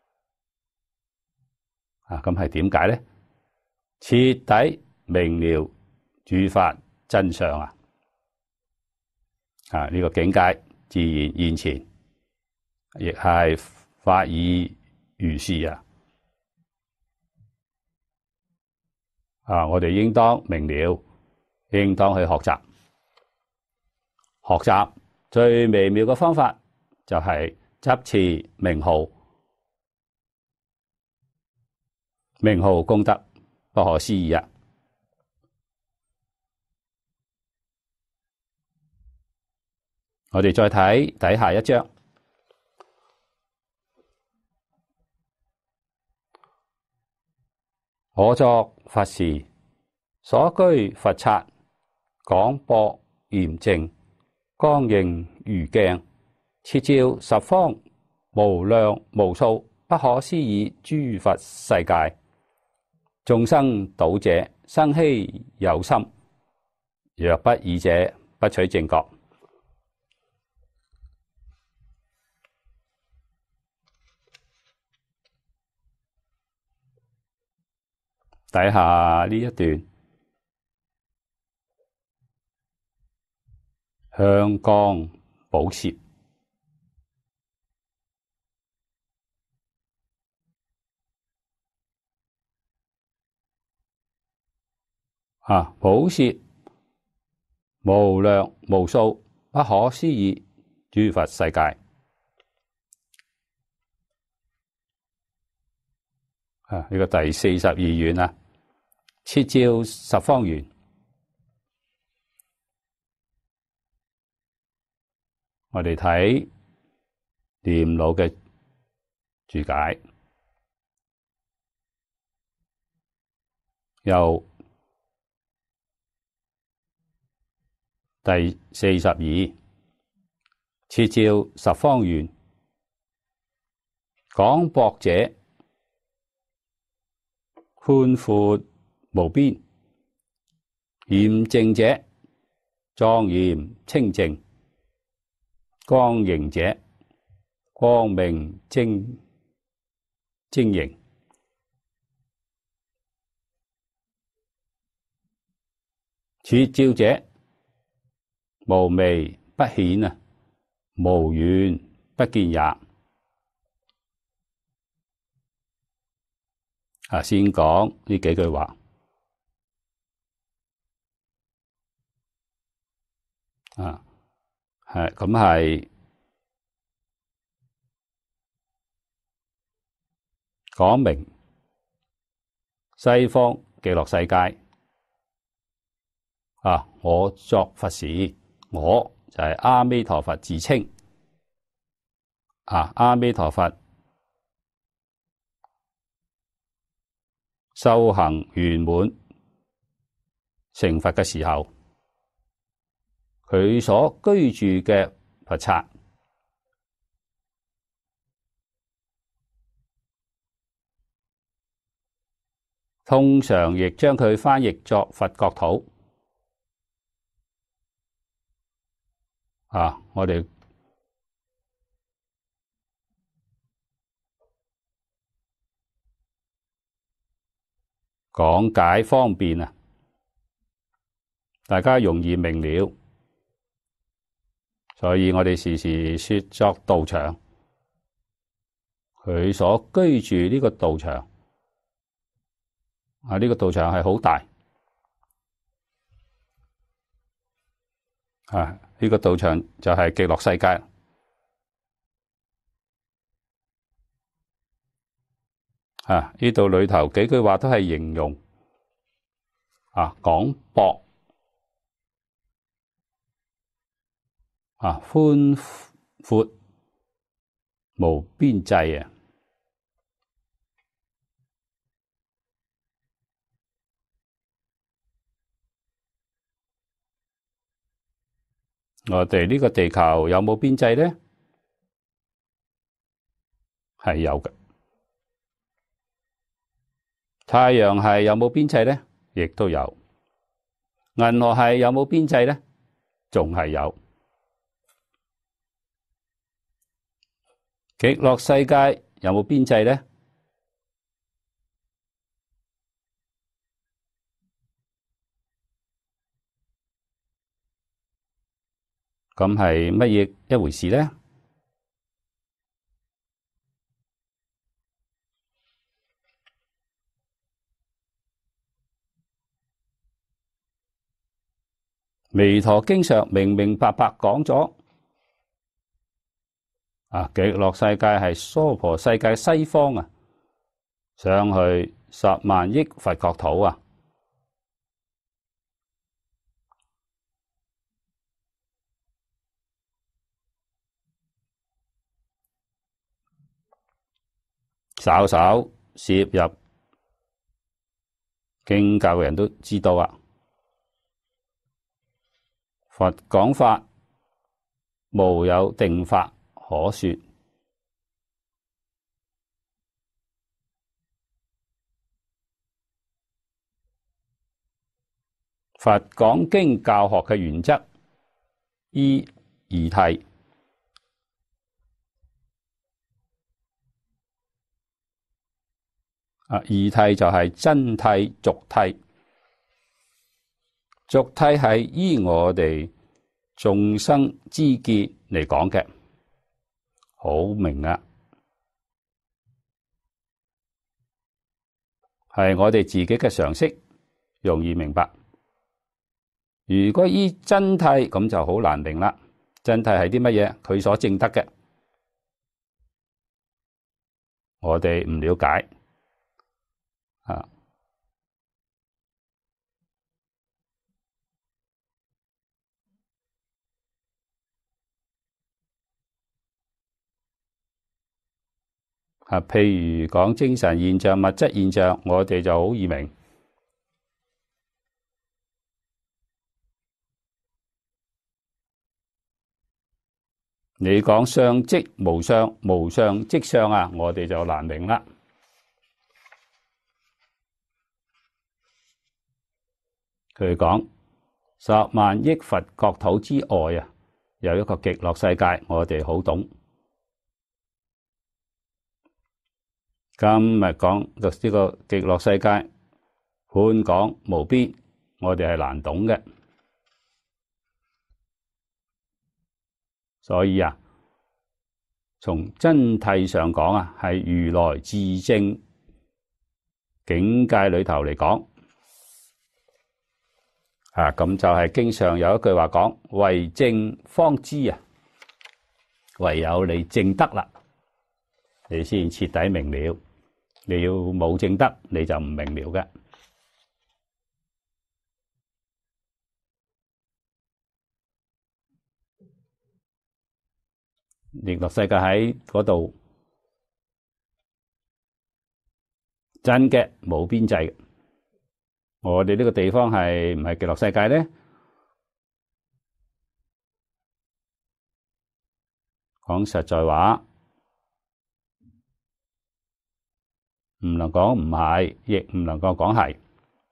啊，咁係點解咧？徹底明了諸法真相啊！啊，呢個境界自然現前，亦係法已如是啊！啊，我哋應當明了，應當去學習。學習最微妙嘅方法就係執持名號，名號功德不可思議啊！我哋再睇底下一章，我作佛時，所居佛剎，廣博嚴淨，光形如鏡，徹照十方無量無數不可思議諸佛世界。眾生睹者生希有心，若不爾者，不取正覺。底下呢一段，香光寶攝啊，寶攝無量無數不可思議諸佛世界啊！呢、這個第四十二願啊，徹照十方圓。我哋睇念老嘅注解，由第四十二徹照十方圓，廣博者寬闊無邊，嚴淨者莊嚴清淨，光形者光明晶晶瑩，徹照者無微不顯啊，無遠不見也。啊，先講呢幾句話啊，係咁係講明西方極樂世界啊，我作佛時我就係阿彌陀佛自稱啊，阿彌陀佛修行圓滿成佛嘅時候，佢所居住嘅佛剎，通常亦將佢翻譯作佛國土啊，我哋講解方便啊，大家容易明了，所以我哋時時說作道場，佢所居住呢個道場啊，呢個道場係好大啊，呢個道場就係極樂世界啊，呢度裏頭幾句話都係形容啊，廣博啊，寬闊無邊際啊！我哋呢個地球有冇邊際呢？係有嘅。太陽系有冇邊際呢？亦都有。銀河系有冇邊際呢？仲係有。極樂世界有冇邊際呢？咁係乜嘢一回事呢？彌陀經上明明白白講咗，啊，極樂世界係娑婆世界西方啊，上去十萬億佛國土啊，稍稍涉入經教嘅人都知道啊。佛講法無有定法可說，佛講經教學嘅原則依二諦，啊，二諦就係真諦、俗諦。俗諦係依我哋眾生知見嚟講嘅，好明啊，係我哋自己嘅常識，容易明白。如果依真諦咁就好難明啦。真諦係啲乜嘢？佢所證得嘅，我哋唔了解啊。啊，譬如講精神現象、物質現象，我哋就好易明。你講相即無相，無相即相啊，我哋就難明啦。佢講十萬億佛國土之外啊，有一個極樂世界，我哋好懂。今日講就呢個極樂世界，寬廣無邊，我哋係難懂嘅。所以啊，從真諦上講啊，係如來自證境界裏頭嚟講啊，咁就係經上有一句話講：唯證方知啊，唯有你證得啦，你先徹底明了。你要冇證得，你就唔明了嘅。 極樂世界喺嗰度真嘅冇邊際。我哋呢個地方係唔係極樂世界咧？講實在話，唔能講唔係，亦唔能夠講係。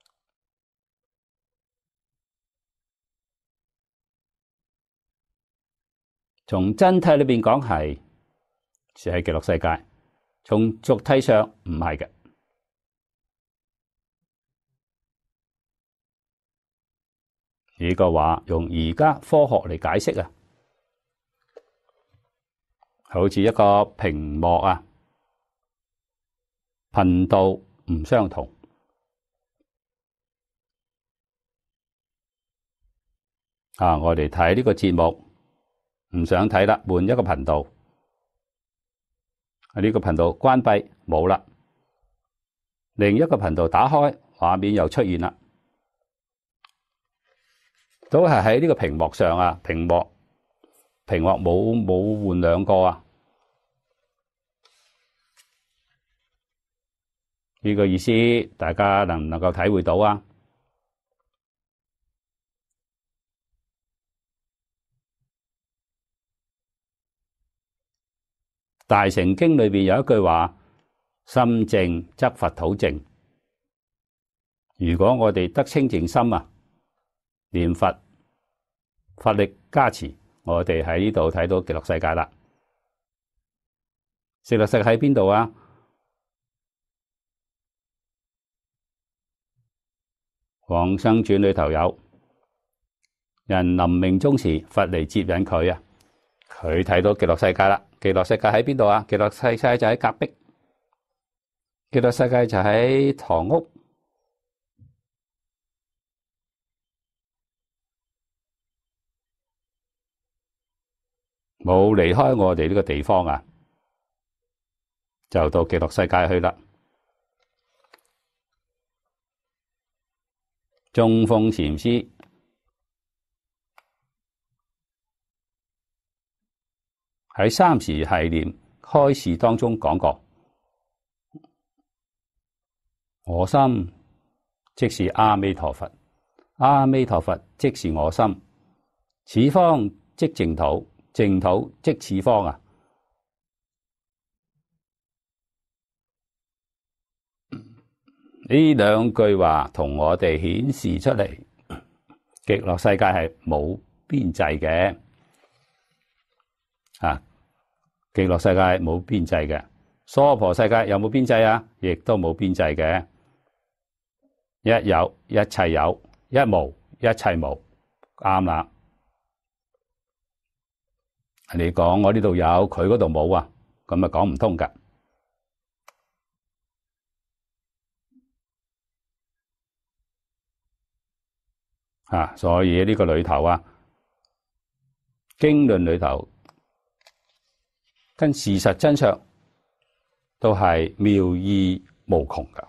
從真諦裏邊講係，是係極樂世界；從俗諦上唔係嘅。呢個話用而家科學嚟解釋啊，好似一個屏幕啊，頻道唔相同啊。我哋睇呢個節目唔想睇啦，換一個頻道。呢個頻道關閉冇啦，另一個頻道打開，畫面又出現啦，都係喺呢個屏幕上啊。屏幕屏幕冇冇換兩個啊？呢個意思大家能唔能夠體會到啊？大乘經裏邊有一句話：心淨則佛土淨。如果我哋得清淨心啊，念佛，佛力加持，我哋喺呢度睇到極樂世界啦。極樂世界喺邊度啊？往生傳裏頭有人臨命終時，佛嚟接引佢啊，佢睇到極樂世界啦。極樂世界喺邊度啊？極樂世界就喺隔壁，極樂世界就喺堂屋，冇離開我哋呢個地方啊，就到極樂世界去啦。中峰禪師喺三時繫念開示當中講過：我心即是阿彌陀佛，阿彌陀佛即是我心，此方即淨土，淨土即此方啊！呢兩句話同我哋顯示出嚟，極樂世界係冇邊際嘅啊！極樂世界冇邊際嘅，娑婆世界有冇邊際啊？亦都冇邊際嘅。一有一切有，一無一切無，啱啦。你講我呢度有，佢嗰度冇啊，咁啊講唔通噶。啊，所以呢個裏頭啊，經論裏頭跟事實真相都係妙義無窮噶。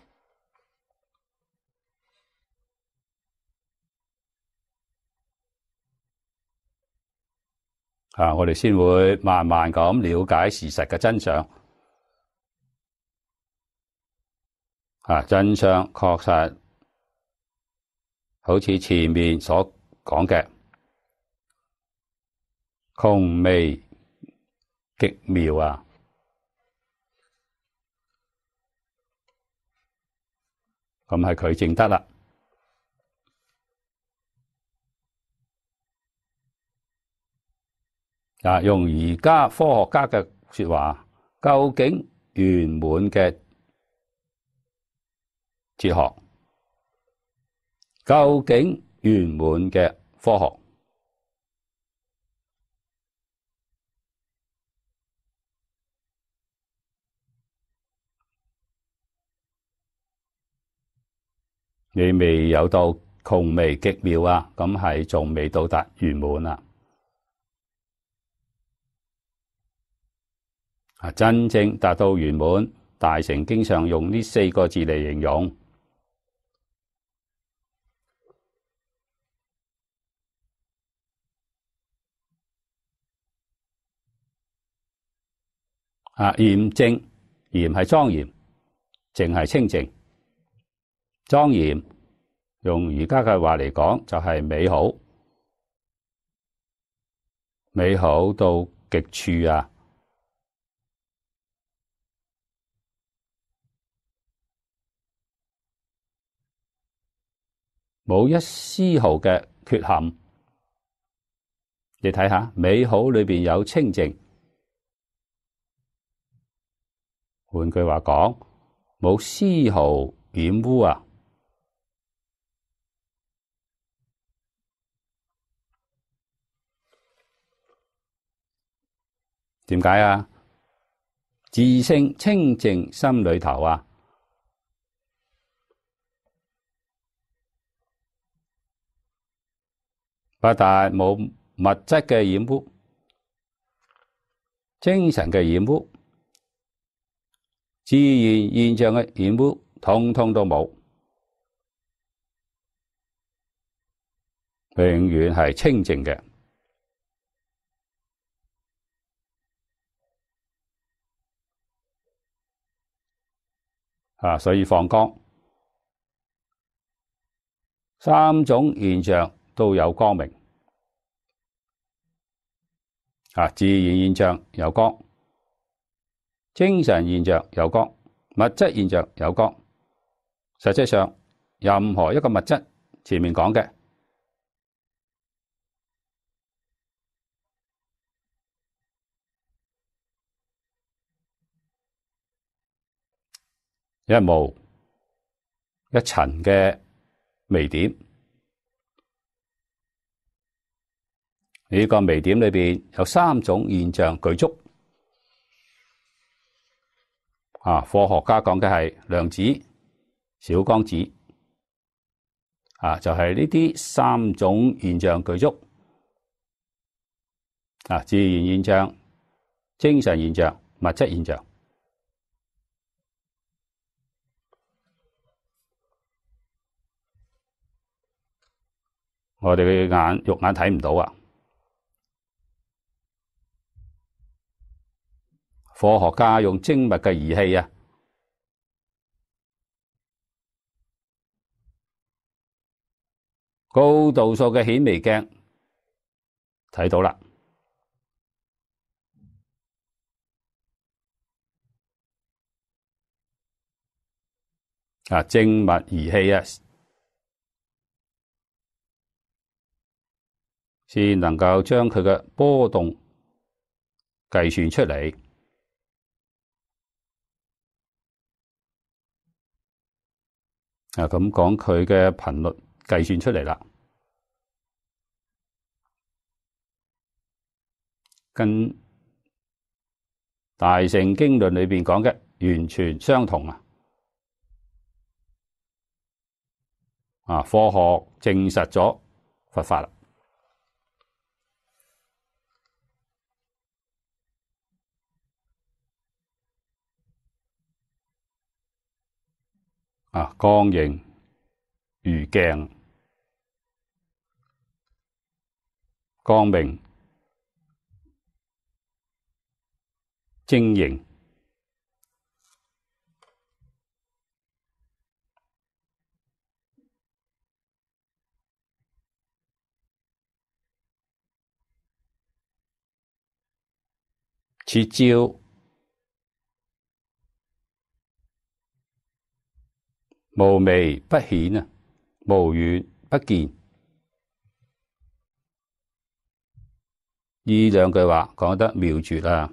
啊，我哋先會慢慢咁了解事實嘅真相。啊，真相確實好似前面所講嘅，窮微極妙啊！咁係佢證得啦。啊，用而家科學家嘅說話，究竟圓滿嘅哲學，究竟圓滿嘅科學，你未有到窮微極妙啊，咁係仲未到達圓滿啊！啊，真正達到圓滿，大乘經上用呢四個字嚟形容。 啊，嚴正，嚴係莊嚴，淨係清淨。莊嚴用而家嘅話嚟講就係美好，美好到極處啊！冇一絲毫嘅缺陷。你睇下，美好裏邊有清淨。換句話講，冇絲毫染污啊！點解啊？自性清淨心裏頭啊，不但冇物質嘅染污，精神嘅染污，自然現象嘅染污，通通都冇，永遠係清淨嘅。啊，所以放光，三種現象都有光明。啊，自然現象有光，精神現象有光，物質現象有光。實際上，任何一個物質，前面講嘅，一毛一塵嘅微點，呢個微點裏邊有三種現象具足。啊，科學家講嘅係量子、小光子。啊，就係呢啲三種現象具足。啊，自然現象、精神現象、物質現象。我哋嘅眼肉眼睇唔到啊！科學家用精密嘅儀器啊，高度數嘅顯微鏡睇到啦。啊，精密儀器啊，先能夠將佢嘅波動計算出嚟。啊，咁講佢嘅頻率計算出嚟啦，跟大乘經論裏邊講嘅完全相同啊！啊，科學證實咗佛法啦。啊，光形如鏡，光明晶瑩，似照無微不顯啊，無遠不見。呢兩句話講得妙絕啊！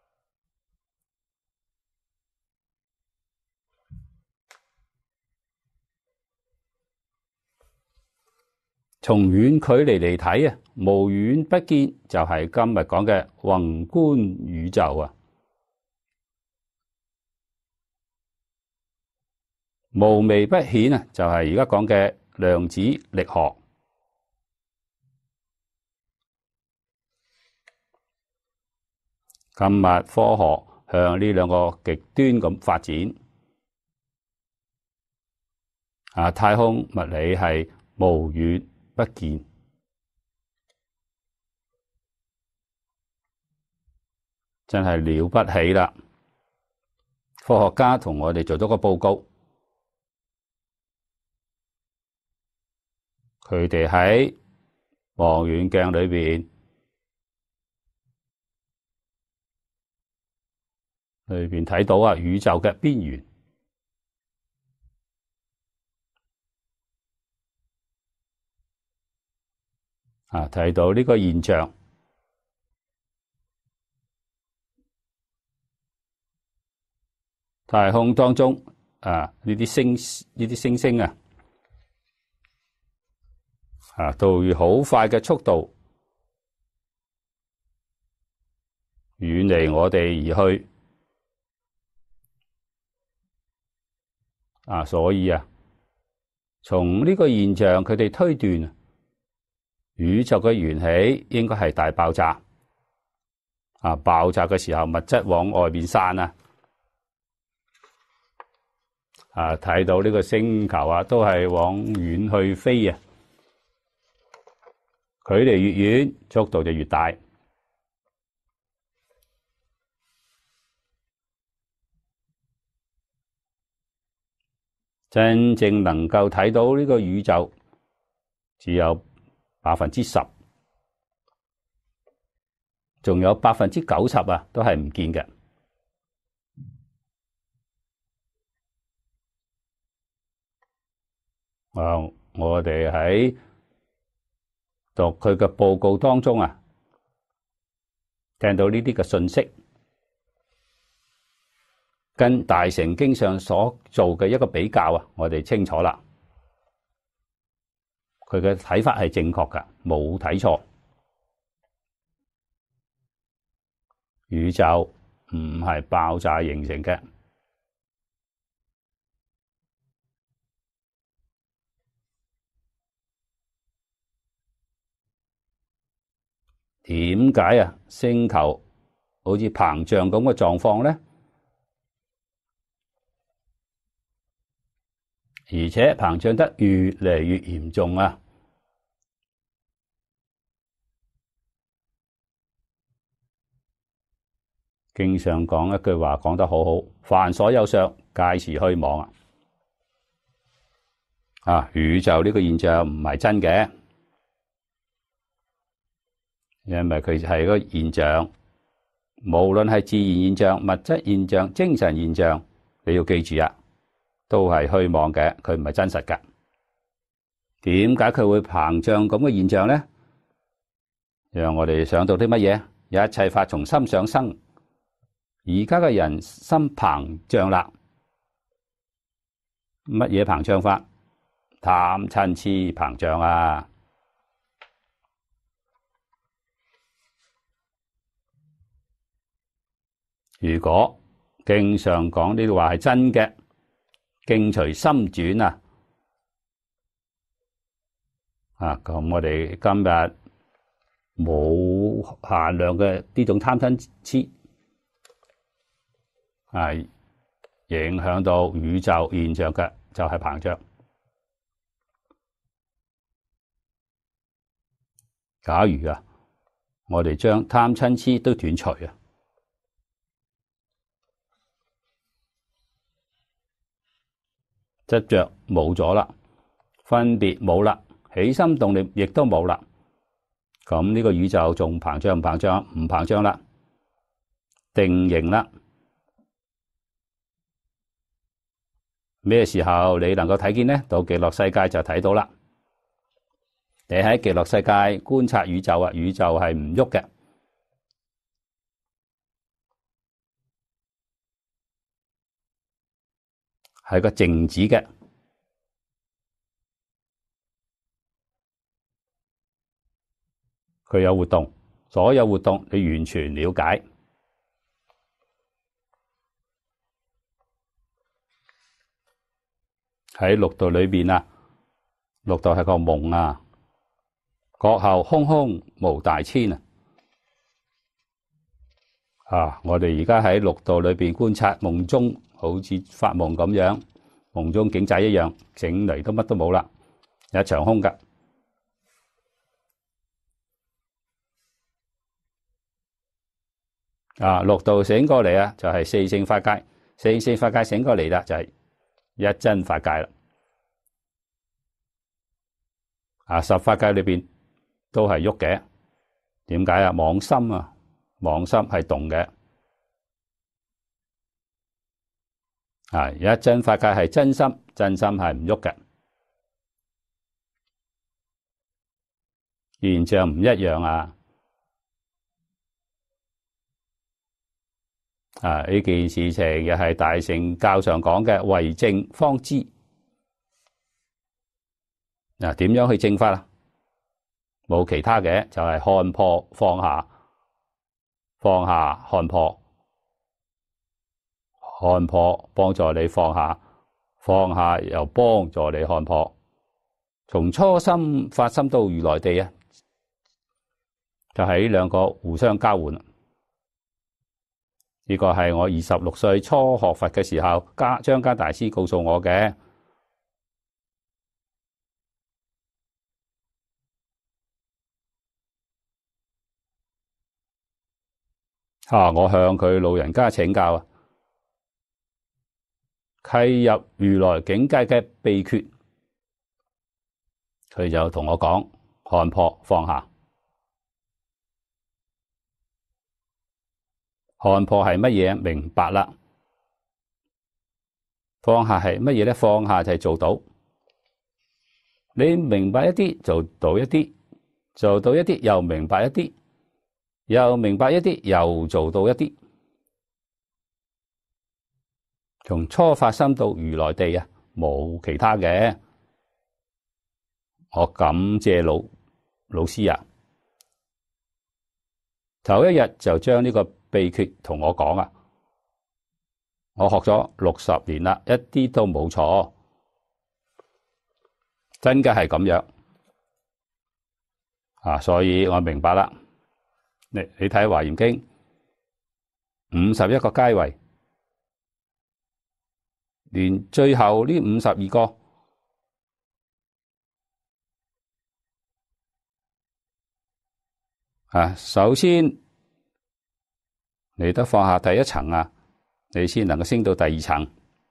從遠距離嚟睇啊，無遠不見就係今日講嘅宏觀宇宙啊。無微不顯啊，就係而家講嘅量子力學。今日科學向呢兩個極端咁發展。啊，太空物理係無遠不見，真係了不起啦！ 科學家同我哋做咗個報告，佢哋喺望遠鏡裏邊裏邊睇到啊宇宙嘅邊緣啊，睇到呢個現象。太空當中啊，呢啲星呢啲星星啊，啊，都以好快嘅速度遠離我哋而去啊，所以啊，從呢個現象，佢哋推斷宇宙嘅緣起應該係大爆炸啊，爆炸嘅時候物質往外面散啊。啊！睇到呢個星球啊，都係往遠去飛啊，距離越遠，速度就越大。真正能夠睇到呢個宇宙，只有百分之十，仲有百分之九十啊，都係唔見嘅。啊！我哋喺讀佢嘅報告當中啊，聽到呢啲嘅信息，跟大乘經上所做嘅一個比較啊，我哋清楚啦。佢嘅睇法係正確㗎，冇睇錯。宇宙唔係爆炸形成嘅。點解啊？星球好似膨脹咁嘅狀況咧，而且膨脹得越嚟越嚴重啊！經常講一句話講得好好，凡所有相，皆是虛妄啊！啊，宇宙呢個現象唔係真嘅。因為佢係個現象，無論係自然現象、物質現象、精神現象，你要記住啊，都係虛妄嘅，佢唔係真實㗎。點解佢會膨脹咁嘅現象咧？讓我哋想到啲乜嘢？一切法從心想生，而家嘅人心膨脹啦，乜嘢膨脹法？貪嗔痴膨脹啊！如果經常講呢啲話係真嘅，境隨心轉啊！啊，咁我哋今日冇限量嘅呢種貪嗔痴，係影響到宇宙現象嘅就係膨脹。假如啊，我哋將貪嗔痴都斷除啊！執着冇咗啦，分別冇啦，起心動念亦都冇啦。咁呢個宇宙仲膨脹唔膨脹？唔膨脹啦，定型啦。咩時候你能夠睇見呢？到極樂世界就睇到啦。你喺極樂世界觀察宇宙啊，宇宙係唔喐嘅，係個靜止嘅。佢有活動，所有活動你完全了解。喺六道裏邊啊，六道係個夢啊，覺後空空無大千啊！啊，我哋而家喺六道裏邊觀察夢中，好似發夢咁樣，夢中景仔一樣，醒嚟都乜都冇啦，一場空噶。啊，六道醒過嚟啊，就係四聖法界， 四聖法界醒過嚟啦，就係一真法界啦。啊，十法界裏邊都係喐嘅，點解啊？妄心啊，妄心係動嘅。啊，一真法界係真心，真心係唔喐嘅。現象唔一樣啊！啊，呢件事情又係大乘教上講嘅為證方知。嗱、啊，點樣去證法啊？冇其他嘅，就係、是、看破放下，放下看破，看破幫助你放下，放下又幫助你看破。從初心發心到如來地啊！就係呢兩個互相交換。呢個係我二十六歲初學佛嘅時候，家張家大師告訴我嘅。啊，我向佢老人家請教啊，契入如來境界嘅秘訣，佢就同我講：看破放下。看破係乜嘢？明白啦。放下係乜嘢咧？放下就係做到。你明白一啲，做到一啲，做到一啲，又明白一啲，又明白一啲，又做到一啲。從初發心到如來地啊，冇其他嘅。我感謝老老師啊，頭一日就將呢個秘訣同我講啊！我學咗六十年啦，一啲都冇錯，真嘅係咁樣啊！所以我明白啦。你你睇《華嚴經》五十一個階位，連最後呢五十二個啊，首先。你得放下第一層啊，你先能夠升到第二層。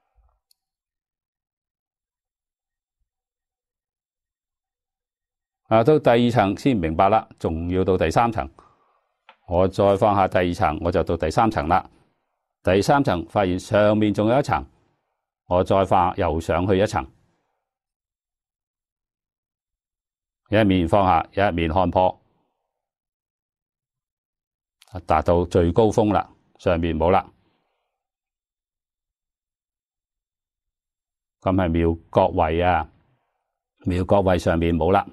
啊，到第二層先明白啦，仲要到第三層。我再放下第二層，我就到第三層啦。第三層發現上面仲有一層，我再放又上去一層。一面放下，一面看破。達到最高峰啦，上面冇啦，咁係妙覺位啊！妙覺位上面冇啦。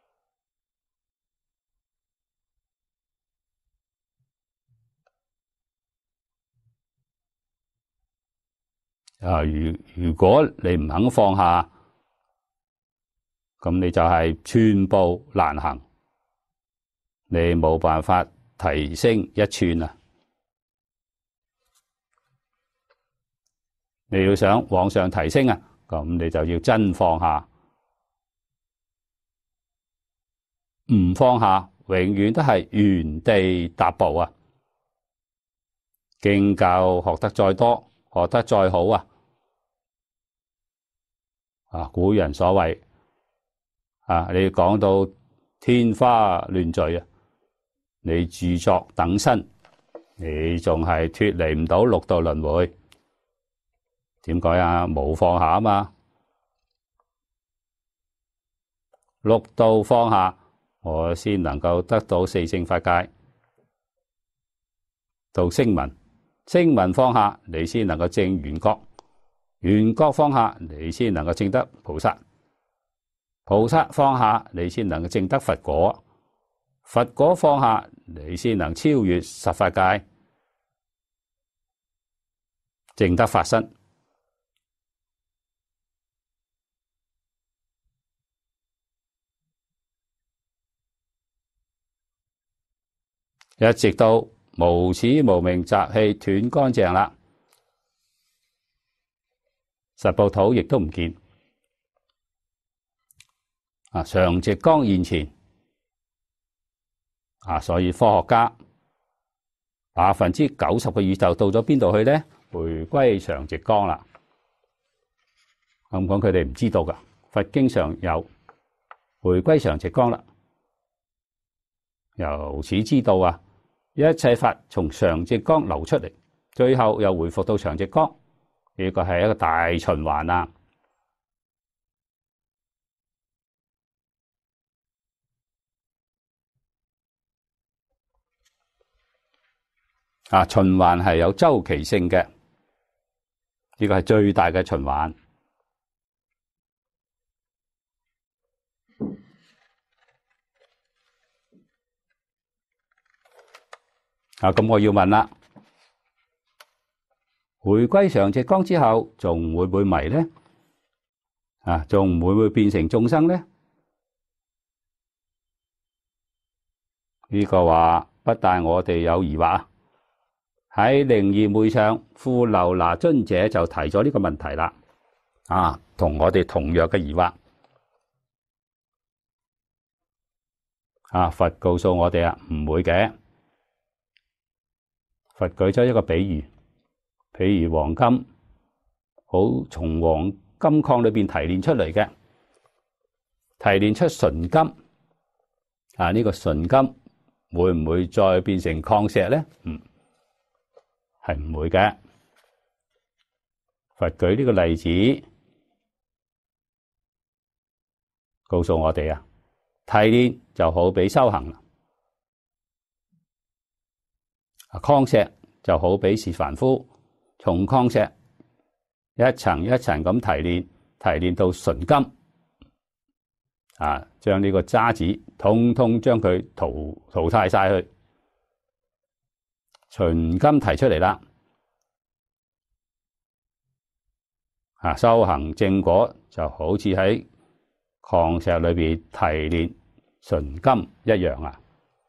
啊，如如果你唔肯放下，咁你就係寸步難行，你冇辦法提升一寸啊！你要想往上提升啊，咁你就要真放下，唔放下，永遠都係原地踏步啊！經教學得再多，學得再好啊！啊，古人所謂啊，你講到天花亂墜啊！你著作等身，你仲係脫離唔到六道輪迴？點解啊？冇放下啊嘛！六道放下，我先能夠得到四聖法界，到聲聞，聲聞放下，你先能夠證緣覺，緣覺放下，你先能夠證得菩薩，菩薩放下，你先能夠證得佛果。佛果放下，你先能超越十法界，證得法身。一直到無始無明習氣斷乾淨啦，十部土亦都唔見，啊，常寂光現前。啊，所以科學家百分之九十嘅宇宙到咗邊度去咧？ 回歸常寂光啦。咁講佢哋唔知道噶，佛經上有回歸常寂光啦。由此知道啊，一切法從常寂光流出嚟，最後又回復到常寂光，呢個係一個大循環啊！啊，循環係有周期性嘅，呢個係最大嘅循環。啊，咁我要問啦，回歸常寂光之後，仲會唔會迷咧？啊，仲唔會唔會變成眾生咧？呢個話不但我哋有疑惑啊，喺靈驗會上，富樓那尊者就提咗呢個問題啦。啊，同我哋同樣嘅疑惑。啊，佛告訴我哋啊，唔會嘅。佛舉咗一個比喻，譬如黃金，好從黃金礦裏邊提煉出嚟嘅，提煉出純金。啊，呢個純金會唔會再變成礦石咧？嗯，係唔會嘅。佛舉呢個例子，告訴我哋啊，提煉就好比修行啦。礦石就好比是凡夫，從礦石一層一層咁提煉，提煉到純金，啊，將呢個渣子通通將佢淘淘汰晒去，純金提出嚟啦。啊，修行正果就好似喺礦石裏邊提煉純金一樣啊。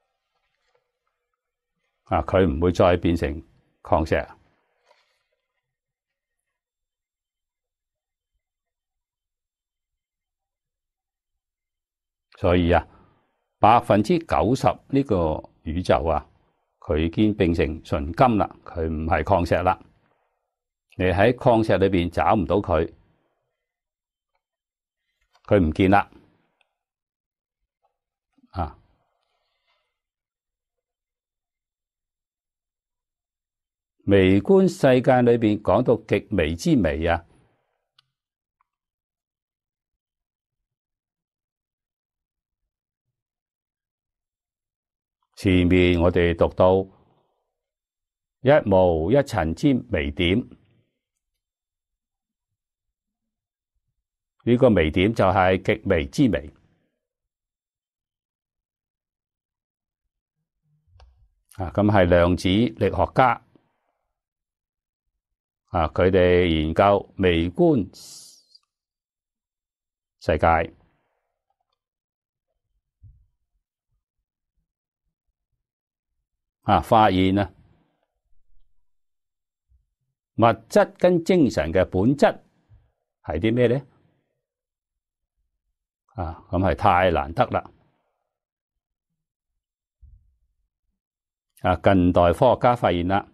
啊！佢唔會再變成礦石，所以啊，百分之九十呢個宇宙啊，佢已經變成純金啦，佢唔係礦石啦。你喺礦石裏邊找唔到佢，佢唔見啦，啊！微觀世界裏邊講到極微之微啊，前面我哋讀到一毛一塵之微點，呢個微點就係極微之微啊！咁係量子力學家。啊！佢哋研究微觀世界，啊，發現啊，物質跟精神嘅本質係啲咩咧？啊，咁係太難得啦！啊，近代科學家發現啦。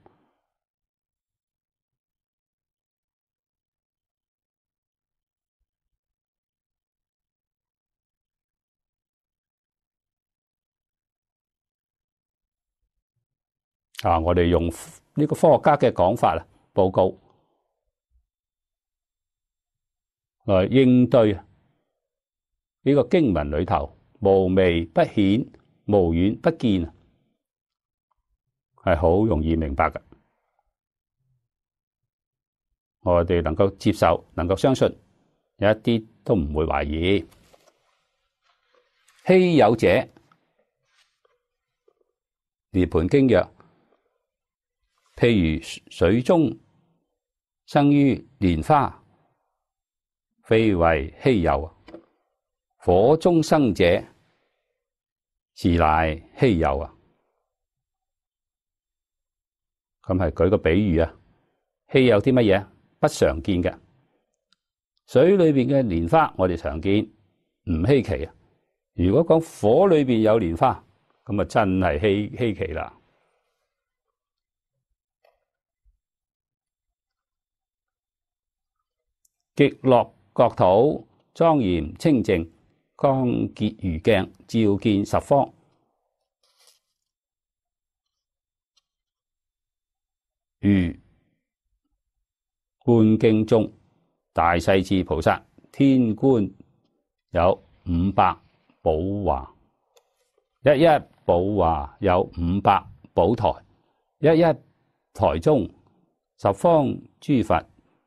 啊！我哋用呢個科學家嘅講法啊，報告來應對呢個經文裏頭無微不顯、無遠不見，係好容易明白嘅。我哋能夠接受，能夠相信，有一啲都唔會懷疑。稀有者，涅槃經曰：譬如水中生於蓮花，非為稀有；火中生者，是乃稀有啊！咁係舉個比喻啊，稀有啲乜嘢？不常見嘅水裏邊嘅蓮花，我哋常見，唔稀奇啊！如果講火裏邊有蓮花，咁啊真係稀稀奇啦！ 極樂國土，莊嚴清淨，光潔如鏡，照見十方。如觀經中，大勢至菩薩天觀有五百寶華，一一寶華有五百寶台，一一台中十方諸佛，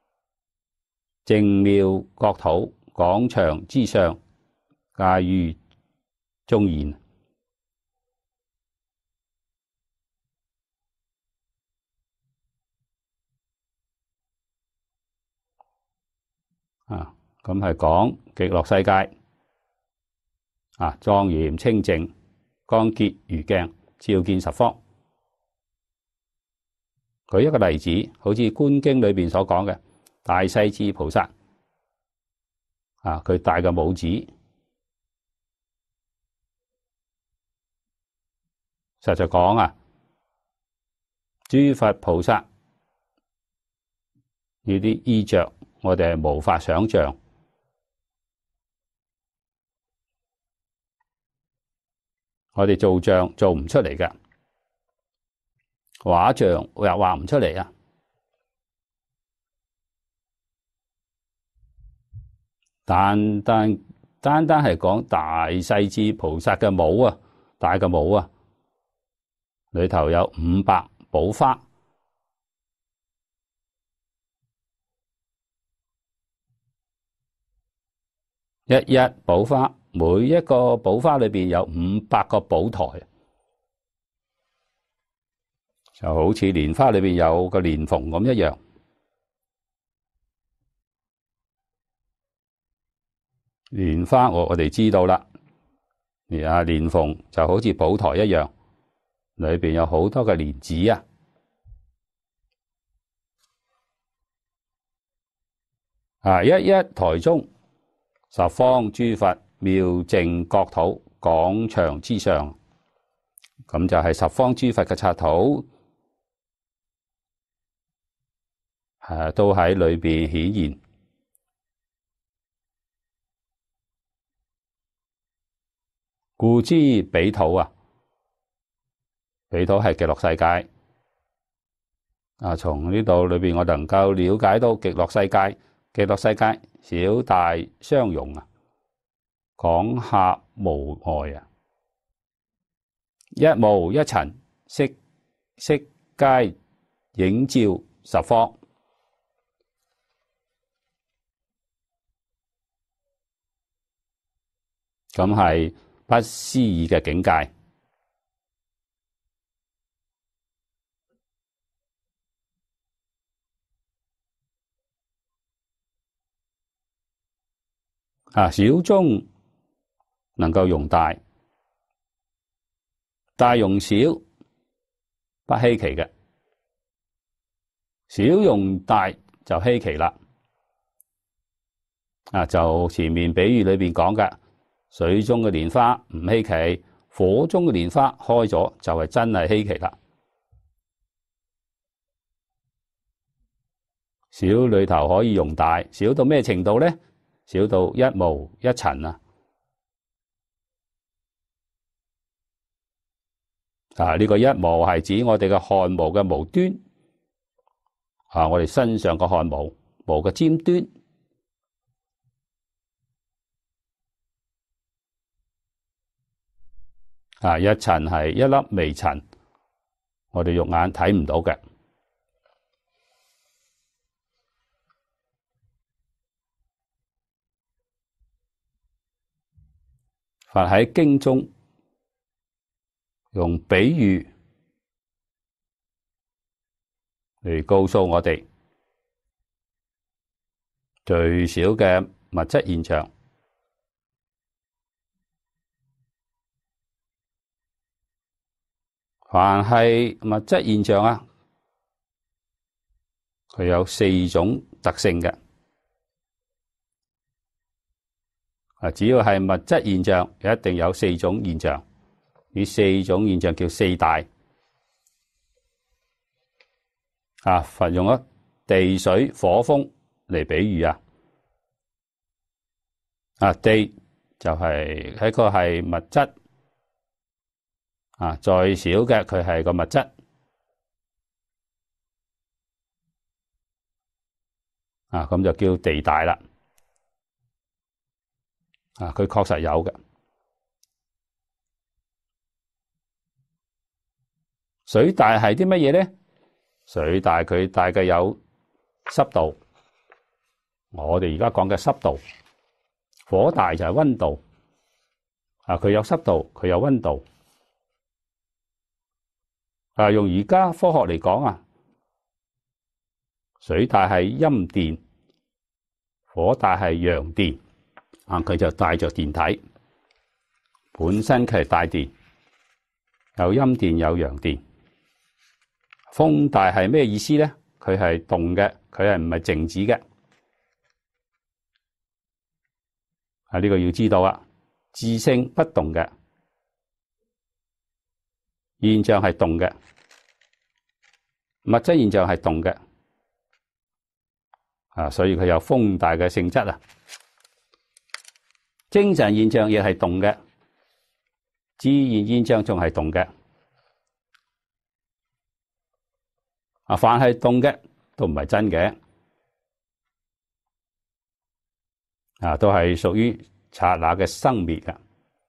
淨妙國土，廣長之上，皆於中現。啊，咁係講極樂世界啊，莊嚴清淨，光潔如鏡，照見十方。舉一個例子，好似《觀經》裏邊所講嘅大勢至菩薩啊，佢大嘅拇指，實在講啊，諸佛菩薩呢啲衣着，我哋係無法想象，我哋做像做唔出嚟㗎，畫像又畫唔出嚟啊！單單單單係講大勢至菩薩嘅帽啊，大嘅帽啊，裏頭有五百寶花。一一寶花，每一個寶花裏邊有五百個寶台，就好似蓮花裏邊有個蓮蓬咁一樣。蓮花我我哋知道啦，而啊蓮蓬就好似寶台一樣，裏邊有好多嘅蓮子啊。啊，一一台中，十方諸佛妙淨國土，廣長之上，咁就係十方諸佛嘅剎土，啊、都喺裏邊顯現。故知彼土啊，彼土係極樂世界。啊，從呢度裏邊我能夠了解到極樂世界，極樂世界小大相融啊，廣狹無礙啊，一無一塵，色色皆映照十方。咁係不思議嘅境界。啊，小中能夠容大，大容小，不稀奇嘅；小容大就稀奇啦。啊，就前面比喻裏邊講嘅，水中嘅蓮花唔稀奇，火中嘅蓮花開咗就係真係稀奇啦。小裏頭可以容大，小到咩程度咧？小到一毛一塵啊！啊，呢個一毛係指我哋嘅汗毛嘅毛端，啊，我哋身上嘅汗毛毛嘅尖端。啊，一塵係一粒微塵，我哋肉眼睇唔到嘅。佛喺經中用比喻嚟告訴我哋最小嘅物質現象。凡係物質現象啊，佢有四種特性嘅。啊，只要係物質現象，一定有四種現象。呢四種現象叫四大。啊，佛用咗地水火風嚟比喻啊。 啊，地就係一個係物質，啊，再少嘅佢係個物質，啊，咁就叫地大啦。啊，佢確實有嘅。水大係啲乜嘢咧？水大佢大嘅有濕度，我哋而家講嘅濕度。火大就係溫度，啊，佢有濕度，佢有溫度。啊，用而家科學嚟講啊，水大係陰電，火大係陽電，啊，佢就帶着電體，本身佢係帶電，有陰電有陽電。風大係咩意思咧？佢係動嘅，佢係唔係靜止嘅。啊，呢個要知道啊，自性不動嘅現象係動嘅，物質現象係動嘅。啊，所以佢有風大嘅性質啊。精神現象亦係動嘅，自然現象仲係動嘅。啊，凡係動嘅都唔係真嘅，啊，都係屬於剎那嘅生滅嘅。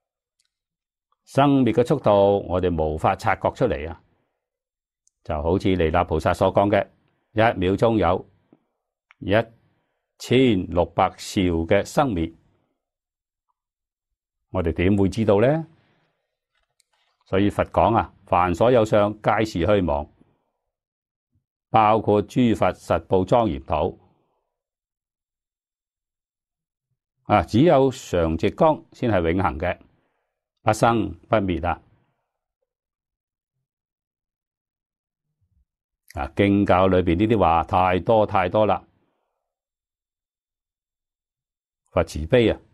生滅嘅速度，我哋無法察覺出嚟啊！就好似彌勒菩薩所講嘅，一秒鐘有一千六百兆嘅生滅，我哋點會知道咧？所以佛講啊，凡所有相，皆是虛妄。包括諸佛實報莊嚴土啊，只有常寂光先係永恆嘅，不生不滅啊！啊，經教裏邊呢啲話太多太多啦，佛慈悲啊，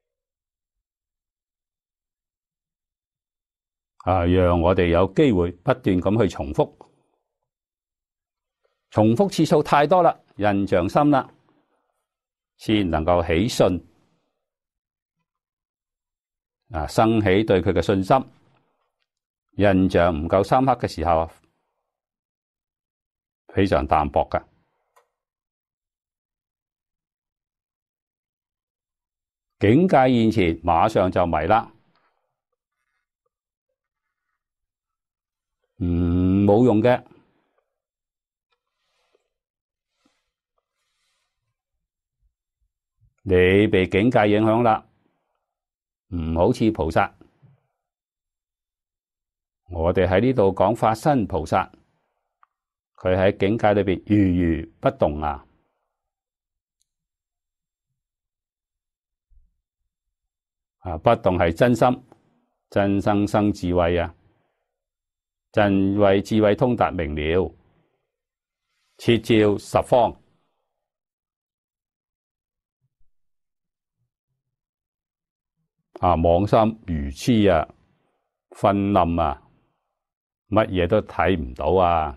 啊，讓我哋有機會不斷咁去重複。重複次數太多啦，印象深啦，先能夠起信，啊，生起對佢嘅信心。印象唔夠深刻嘅時候，非常淡薄㗎。境界現前，馬上就迷啦，嗯，冇用嘅。你被境界影響啦，唔好似菩薩。我哋喺呢度講法身菩薩，佢喺境界裏邊如如不動啊！啊，不動係真心，真心生智慧啊！真慧智慧通達明了，徹照十方。啊，妄心如痴啊，昏冧啊，乜嘢都睇唔到啊！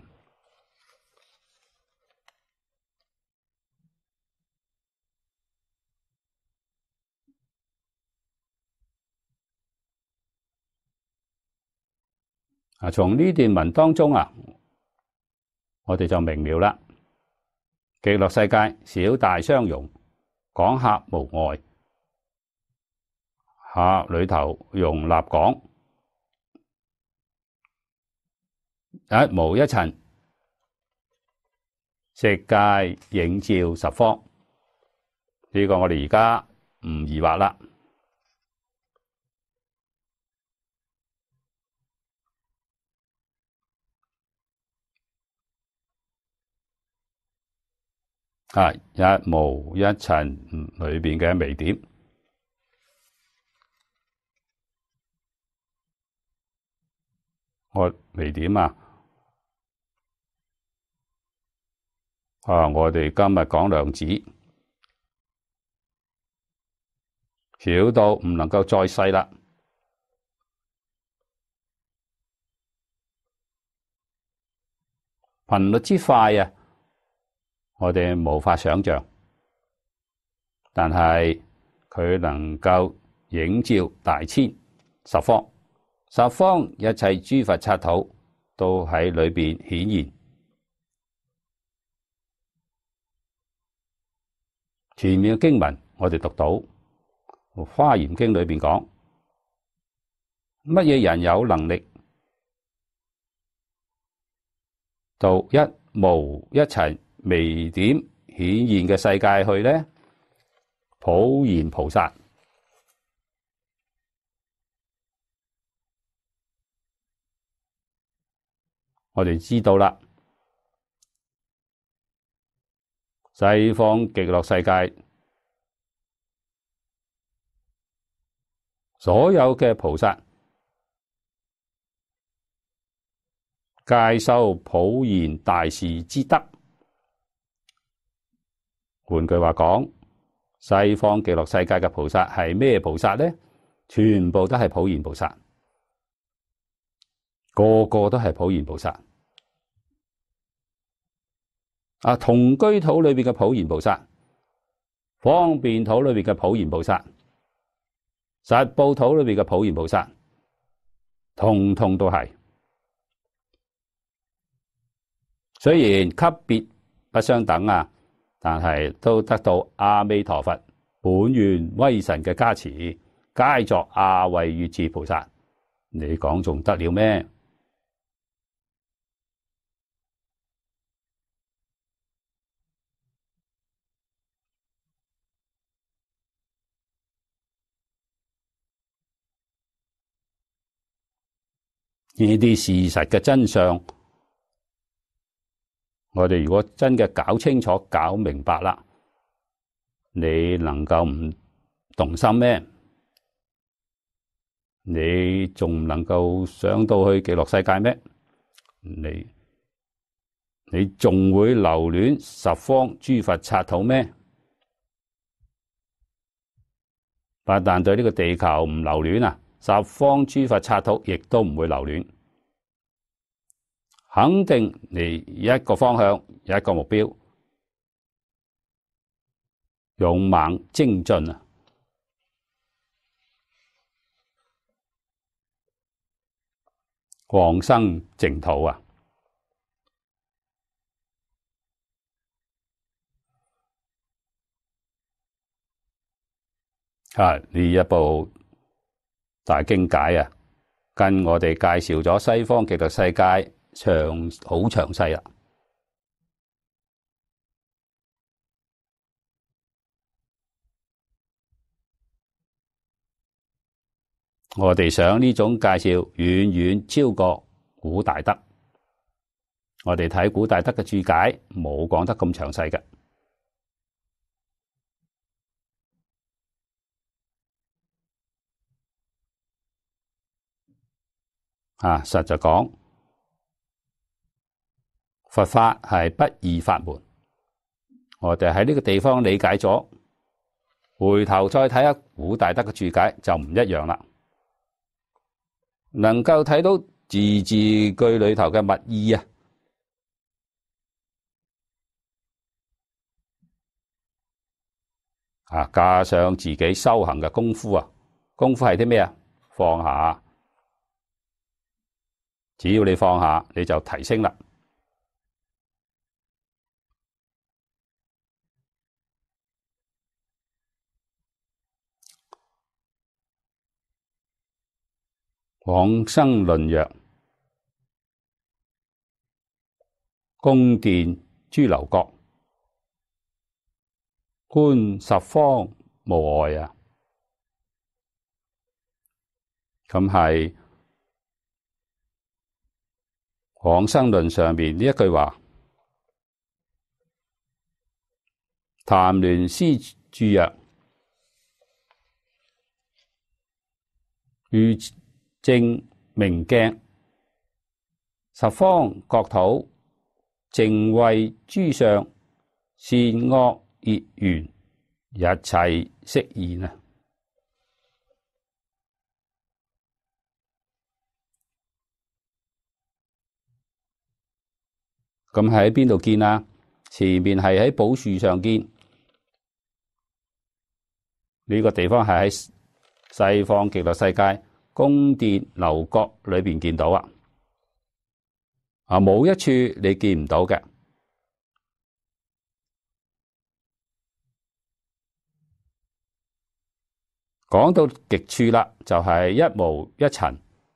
啊，從呢段文當中啊，我哋就明了啦。極樂世界小大相容，講客無礙。客裏頭容納講，一毛一塵，色界映照十方。呢個我哋而家唔疑惑啦。啊，一毛一塵裏邊嘅微點。我微點啊！啊，我哋今日講量子，小到唔能夠再細啦。頻率之快啊，我哋無法想象，但係佢佢能夠映照大千十方，十方一切諸佛剎土都喺裏邊顯現。前面嘅經文我哋讀到《華嚴經》裏邊講，乜嘢人有能力到一無一塵微點顯現嘅世界去呢？普賢菩薩。我哋知道啦，西方極樂世界所有嘅菩薩皆修普賢大士之德。換句話講，西方極樂世界嘅菩薩係咩菩薩呢？全部都係普賢菩薩，個個都係普賢菩薩。啊，同居土裏邊嘅普賢菩薩，方便土裏邊嘅普賢菩薩，實報土裏邊嘅普賢菩薩，通通都係。雖然級別不相等啊，但係都得到阿彌陀佛本願威神嘅加持，皆作阿惟越致菩薩。你講仲得了咩？呢啲事實嘅真相，我哋如果真嘅搞清楚、搞明白啦，你能夠唔動心咩？你仲唔能夠上到去極樂世界咩？你你仲會留戀十方諸佛剎土咩？不但對呢個地球唔留戀啊，十方諸佛剎土亦都唔會留戀。肯定你一個方向，一個目標，勇猛精進啊！往生淨土啊！啊！呢一部大經解啊，跟我哋介紹咗西方極樂世界長好詳細啦。我哋想呢種介紹遠遠超過古大德。我哋睇古大德嘅注解，冇講得咁詳細嘅。啊，實在講，佛法係不二法門。我哋喺呢個地方理解咗，回頭再睇下古大德嘅注解就唔一樣啦。能夠睇到字字句裏頭嘅密意啊！啊，加上自己修行嘅功夫啊，功夫係啲咩啊？放下，只要你放下，你就提升啦。往生論曰：宮殿諸樓閣，觀十方無礙啊！咁係往生論上面呢一句話，曇鸞師注曰：如正明鏡，十方國土淨慧諸相，善惡業緣，一切悉現啊！咁喺邊度見啊？前面係喺寶樹上見， 呢個地方係喺西方極樂世界宮殿樓閣裏邊見到啊，啊冇一處你見唔到嘅。講到極處啦，就係一無一塵，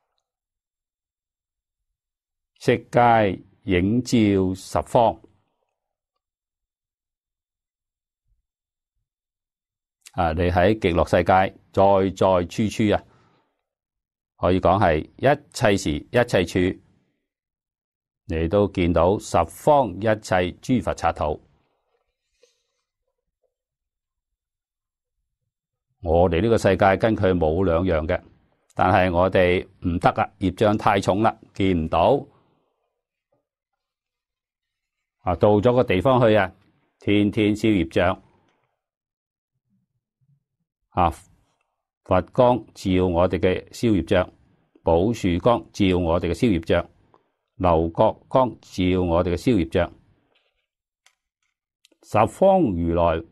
色界映照十方。啊！你喺極樂世界，在在處處啊，可以講係一切時一切處，你都見到十方一切諸佛剎土。我哋呢個世界跟佢冇兩樣嘅，但係我哋唔得啊，業障太重啦，見唔到。啊，到咗個地方去啊，天天消業障。啊！佛光照我哋嘅消業障，寶樹光照我哋嘅消業障，樓閣光照我哋嘅消業障，十方如來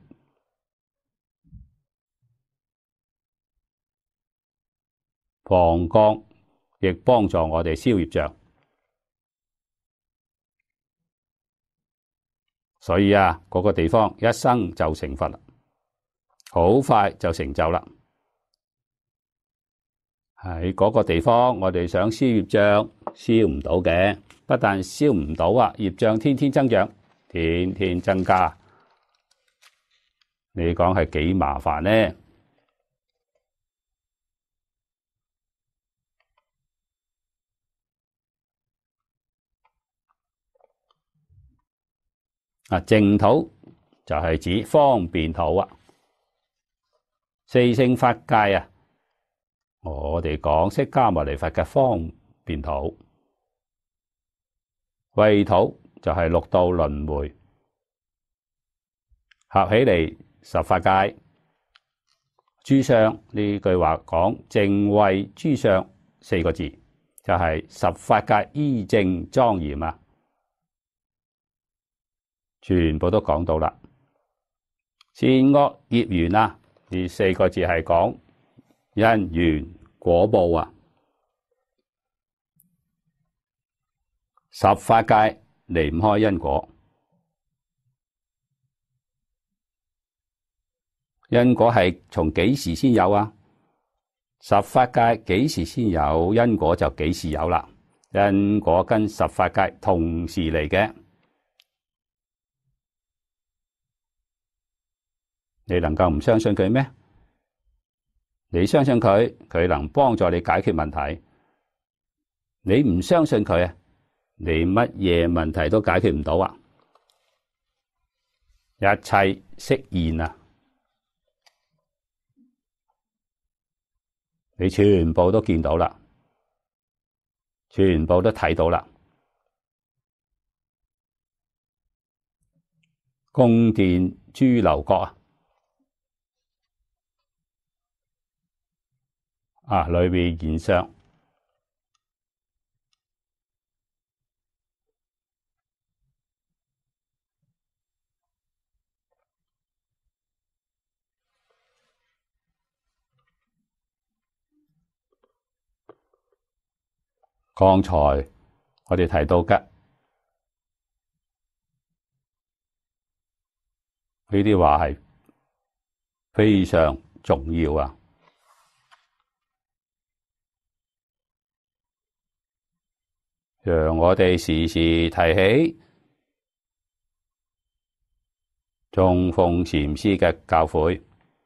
旁降亦幫助我哋消業障。所以啊，嗰個地方一生就成佛啦。好快就成就啦！喺嗰個地方，我哋想消業障，消唔到嘅。不但消唔到啊，業障天天增長，天天增加。你講係幾麻煩呢？啊，淨土就係指方便土啊。四聖法界啊，我哋講釋迦牟尼佛嘅方便土，穢土就係六道輪迴，合起嚟十法界。諸相呢句話講淨穢諸相四個字，就係十法界依正莊嚴啊，全部都講到啦。善惡業緣啊，呢四個字係講因緣果報啊，十法界離唔開因果，因果係從幾時先有啊？十法界幾時先有因果就幾時有啦，因果跟十法界同時嚟嘅。你能夠唔相信佢咩？你相信佢，佢能幫助你解決問題。你唔相信佢啊，你乜嘢問題都解決唔到啊！一切悉現啊，你全部都見到啦，全部都睇到啦。宮殿諸樓閣啊！啊！裏邊現相，剛才我哋提到嘅呢啲話係非常重要啊！讓我哋時時提起中鳳禪師嘅教誨，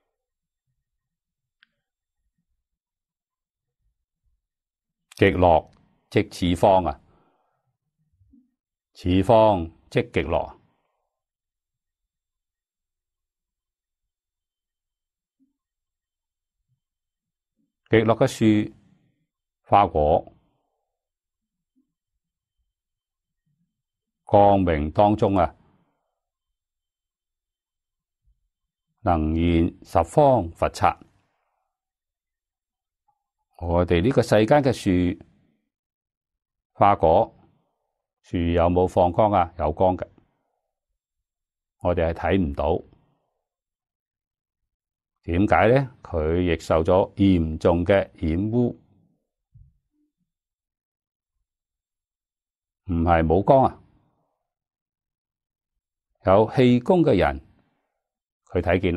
極樂即此方啊，此方即極樂。極樂嘅樹花果，光明當中啊，能現十方佛剎。我哋呢個世間嘅樹花果，樹有冇放光啊？有光嘅，我哋係睇唔到， 點解咧？佢亦受咗嚴重嘅染污，唔係冇光啊！有氣功嘅人，佢睇見啦。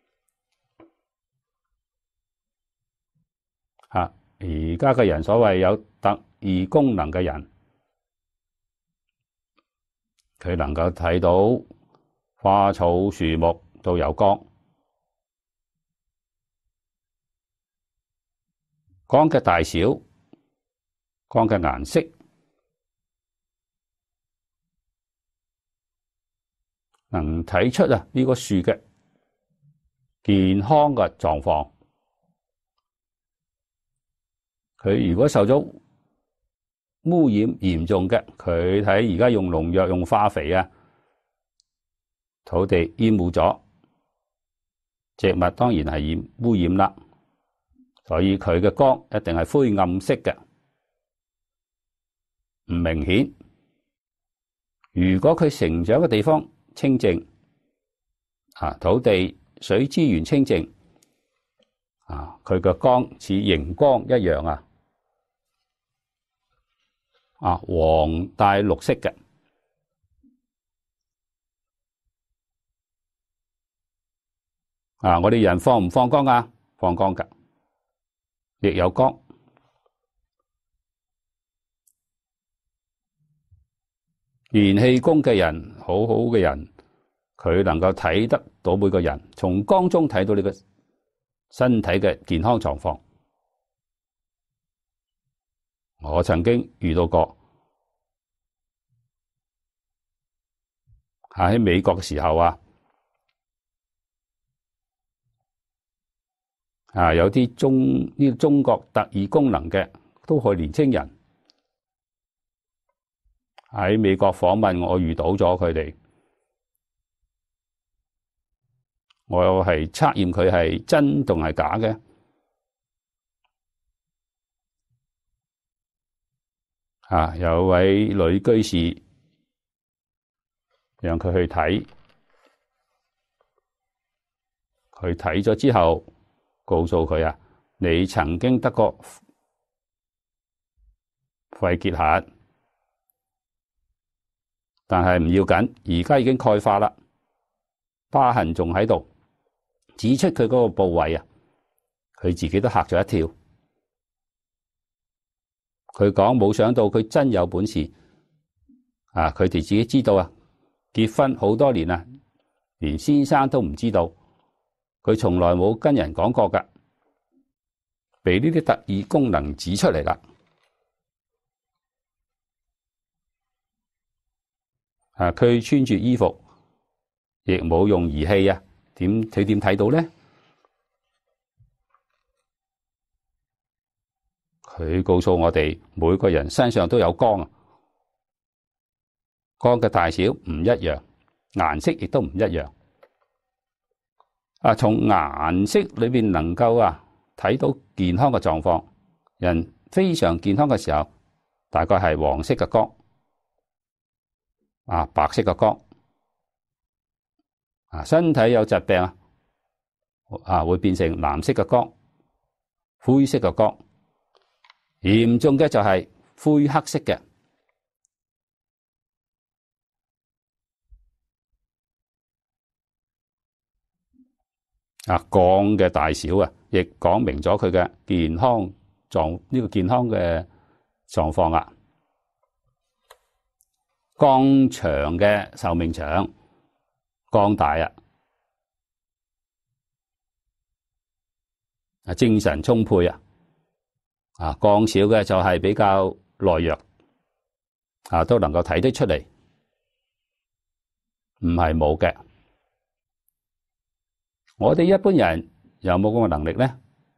啊，而家嘅人所謂有特異功能嘅人，佢能夠睇到花草樹木都有光，光嘅大小、光嘅顏色，能睇出啊呢個樹嘅健康嘅狀況。佢如果受咗污染嚴重嘅，佢睇而家用農藥、用化肥啊，土地淹污咗，植物當然係染污染啦。所以佢嘅光一定係灰暗色嘅，唔明顯。如果佢成長嘅地方清淨，啊，土地水資源清淨，啊，佢嘅光似熒光一樣啊，啊，黃帶綠色嘅。啊，我哋人放唔放光啊？放光㗎，亦有光。練氣功嘅人，好好嘅人，佢能夠睇得到每個人，從光中睇到你嘅身體嘅健康狀況。我曾經遇到過，喺美國嘅時候啊，啊有啲中呢中國特異功能嘅都係年青人喺美國訪問，我遇到咗佢哋，我又係測驗佢係真定係假嘅。啊，有位女居士讓佢去睇，佢睇咗之後告訴佢啊，你曾經得過肺結核，但係唔要緊，而家已經鈣化啦，疤痕仲喺度，指出佢嗰個部位啊，佢自己都嚇咗一跳。佢講冇想到佢真有本事啊！佢哋自己知道啊，結婚好多年啦，連先生都唔知道，佢從來冇跟人講過㗎，被呢啲特異功能指出嚟啦。啊，佢穿住衣服，亦冇用儀器啊，點佢點睇到咧？佢告訴我哋，每個人身上都有光啊，光嘅大小唔一樣，顏色亦都唔一樣。啊，從顏色裏邊能夠啊睇到健康嘅狀況。人非常健康嘅時候，大概係黃色嘅光，啊白色嘅光。啊，身體有疾病啊，啊會變成藍色嘅光、灰色嘅光。嚴重嘅就係灰黑色嘅。啊，光嘅大小啊，亦講明咗佢嘅健康狀呢個健康嘅狀況啊。光長嘅壽命長，光大啊，啊精神充沛啊。啊，光少嘅就係比較懦弱，啊都能夠睇得出嚟，唔係冇嘅。我哋一般人有冇咁嘅能力咧？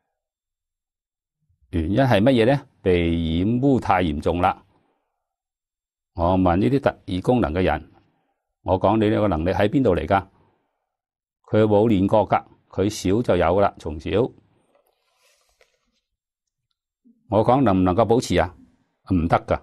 原因係乜嘢咧？被染污太嚴重啦。我問呢啲特異功能嘅人，我講你呢個能力喺邊度嚟噶？佢冇練過噶，佢小就有啦，從小。我講能唔能夠保持啊？唔得噶，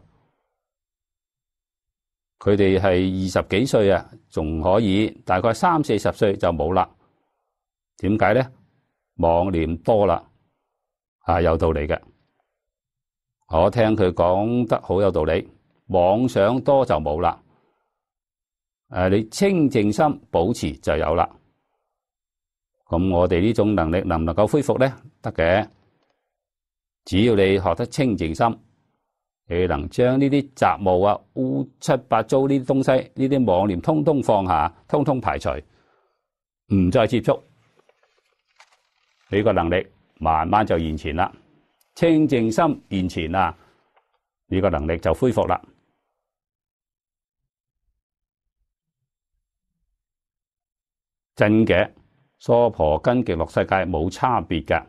佢哋係二十幾歲啊，仲可以，大概三四十歲就冇啦。點解咧？ 妄念多啦，係有道理嘅。我聽佢講得好有道理，妄想多就冇啦。誒，你清淨心保持就有啦。咁我哋呢種能力能唔能夠恢復咧？得嘅，只要你學得清淨心，你能將呢啲雜務啊、烏七八糟呢啲東西、呢啲妄念通通放下，通通排除，唔再接觸，你個能力慢慢就現前啦。清淨心現前啊，呢個能力就恢復啦。真嘅，娑婆跟極樂世界冇差別㗎。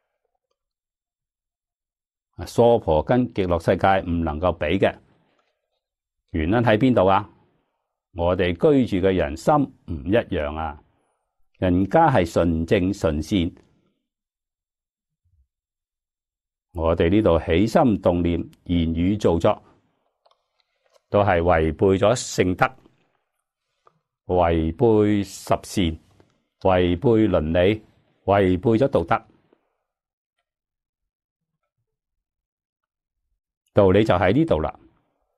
娑婆跟極樂世界唔能夠比嘅，原因喺邊度啊？我哋居住嘅人心唔一樣啊，人家係純正純善，我哋呢度起心動念、言語造作，都係違背咗聖德，違背十善，違背倫理，違背咗道德。道理就喺呢度啦。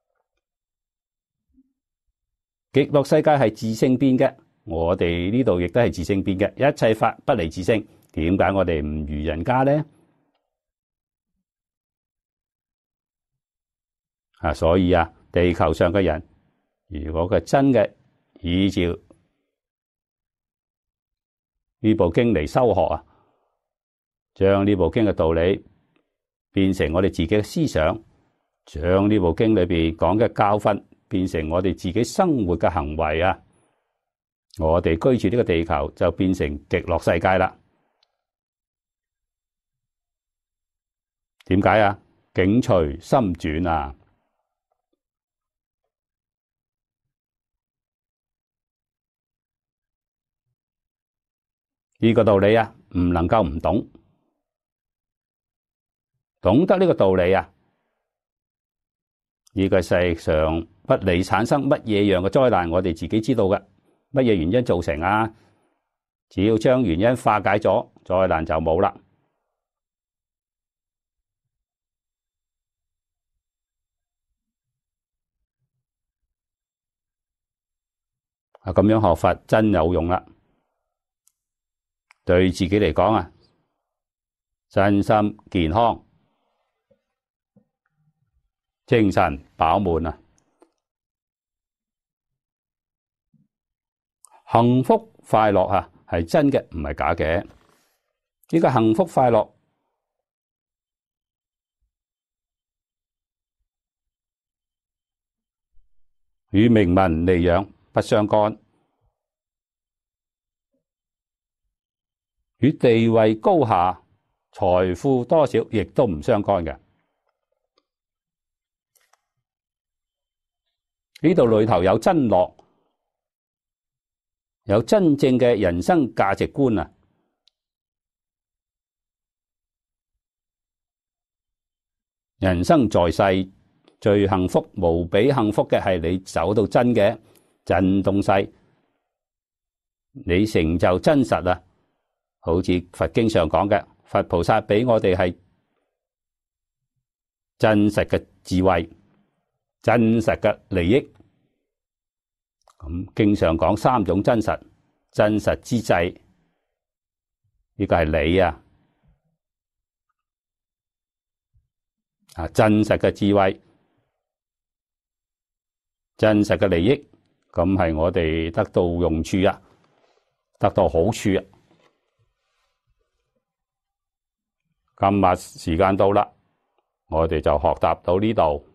極樂世界係自性變嘅，我哋呢度亦都係自性變嘅，一切法不離自性。點解我哋唔如人家呢？啊，所以啊，地球上嘅人，如果佢真嘅依照呢部經嚟修學啊，將呢部經嘅道理變成我哋自己嘅思想，將呢部經裏邊講嘅教訓變成我哋自己生活嘅行為啊，我哋居住呢個地球就變成極樂世界啦。點解啊？境隨心轉啊！呢個道理啊，唔能夠唔懂，懂得呢個道理啊，呢個世上不理產生乜嘢樣嘅災難，我哋自己知道嘅，乜嘢原因造成啊？只要將原因化解咗，災難就冇啦。啊，咁樣學法真有用啦！對自己嚟講啊，身心健康、精神飽滿啊，幸福快樂啊，係真嘅，唔係假嘅。呢個幸福快樂與名聞利養不相干，與地位高下、財富多少亦都唔相干嘅。呢度裏頭有真樂，有真正嘅人生價值觀啊！人生在世最幸福、無比幸福嘅係你走到真嘅真東西，你成就真實啊！好似佛經上講嘅，佛菩薩俾我哋係真實嘅智慧、真實嘅利益。咁經常講三種真實，真實之際，呢個係你啊！啊，真實嘅智慧、真實嘅利益，咁係我哋得到用處啊，得到好處啊！今日時間到啦，我哋就學習到呢度。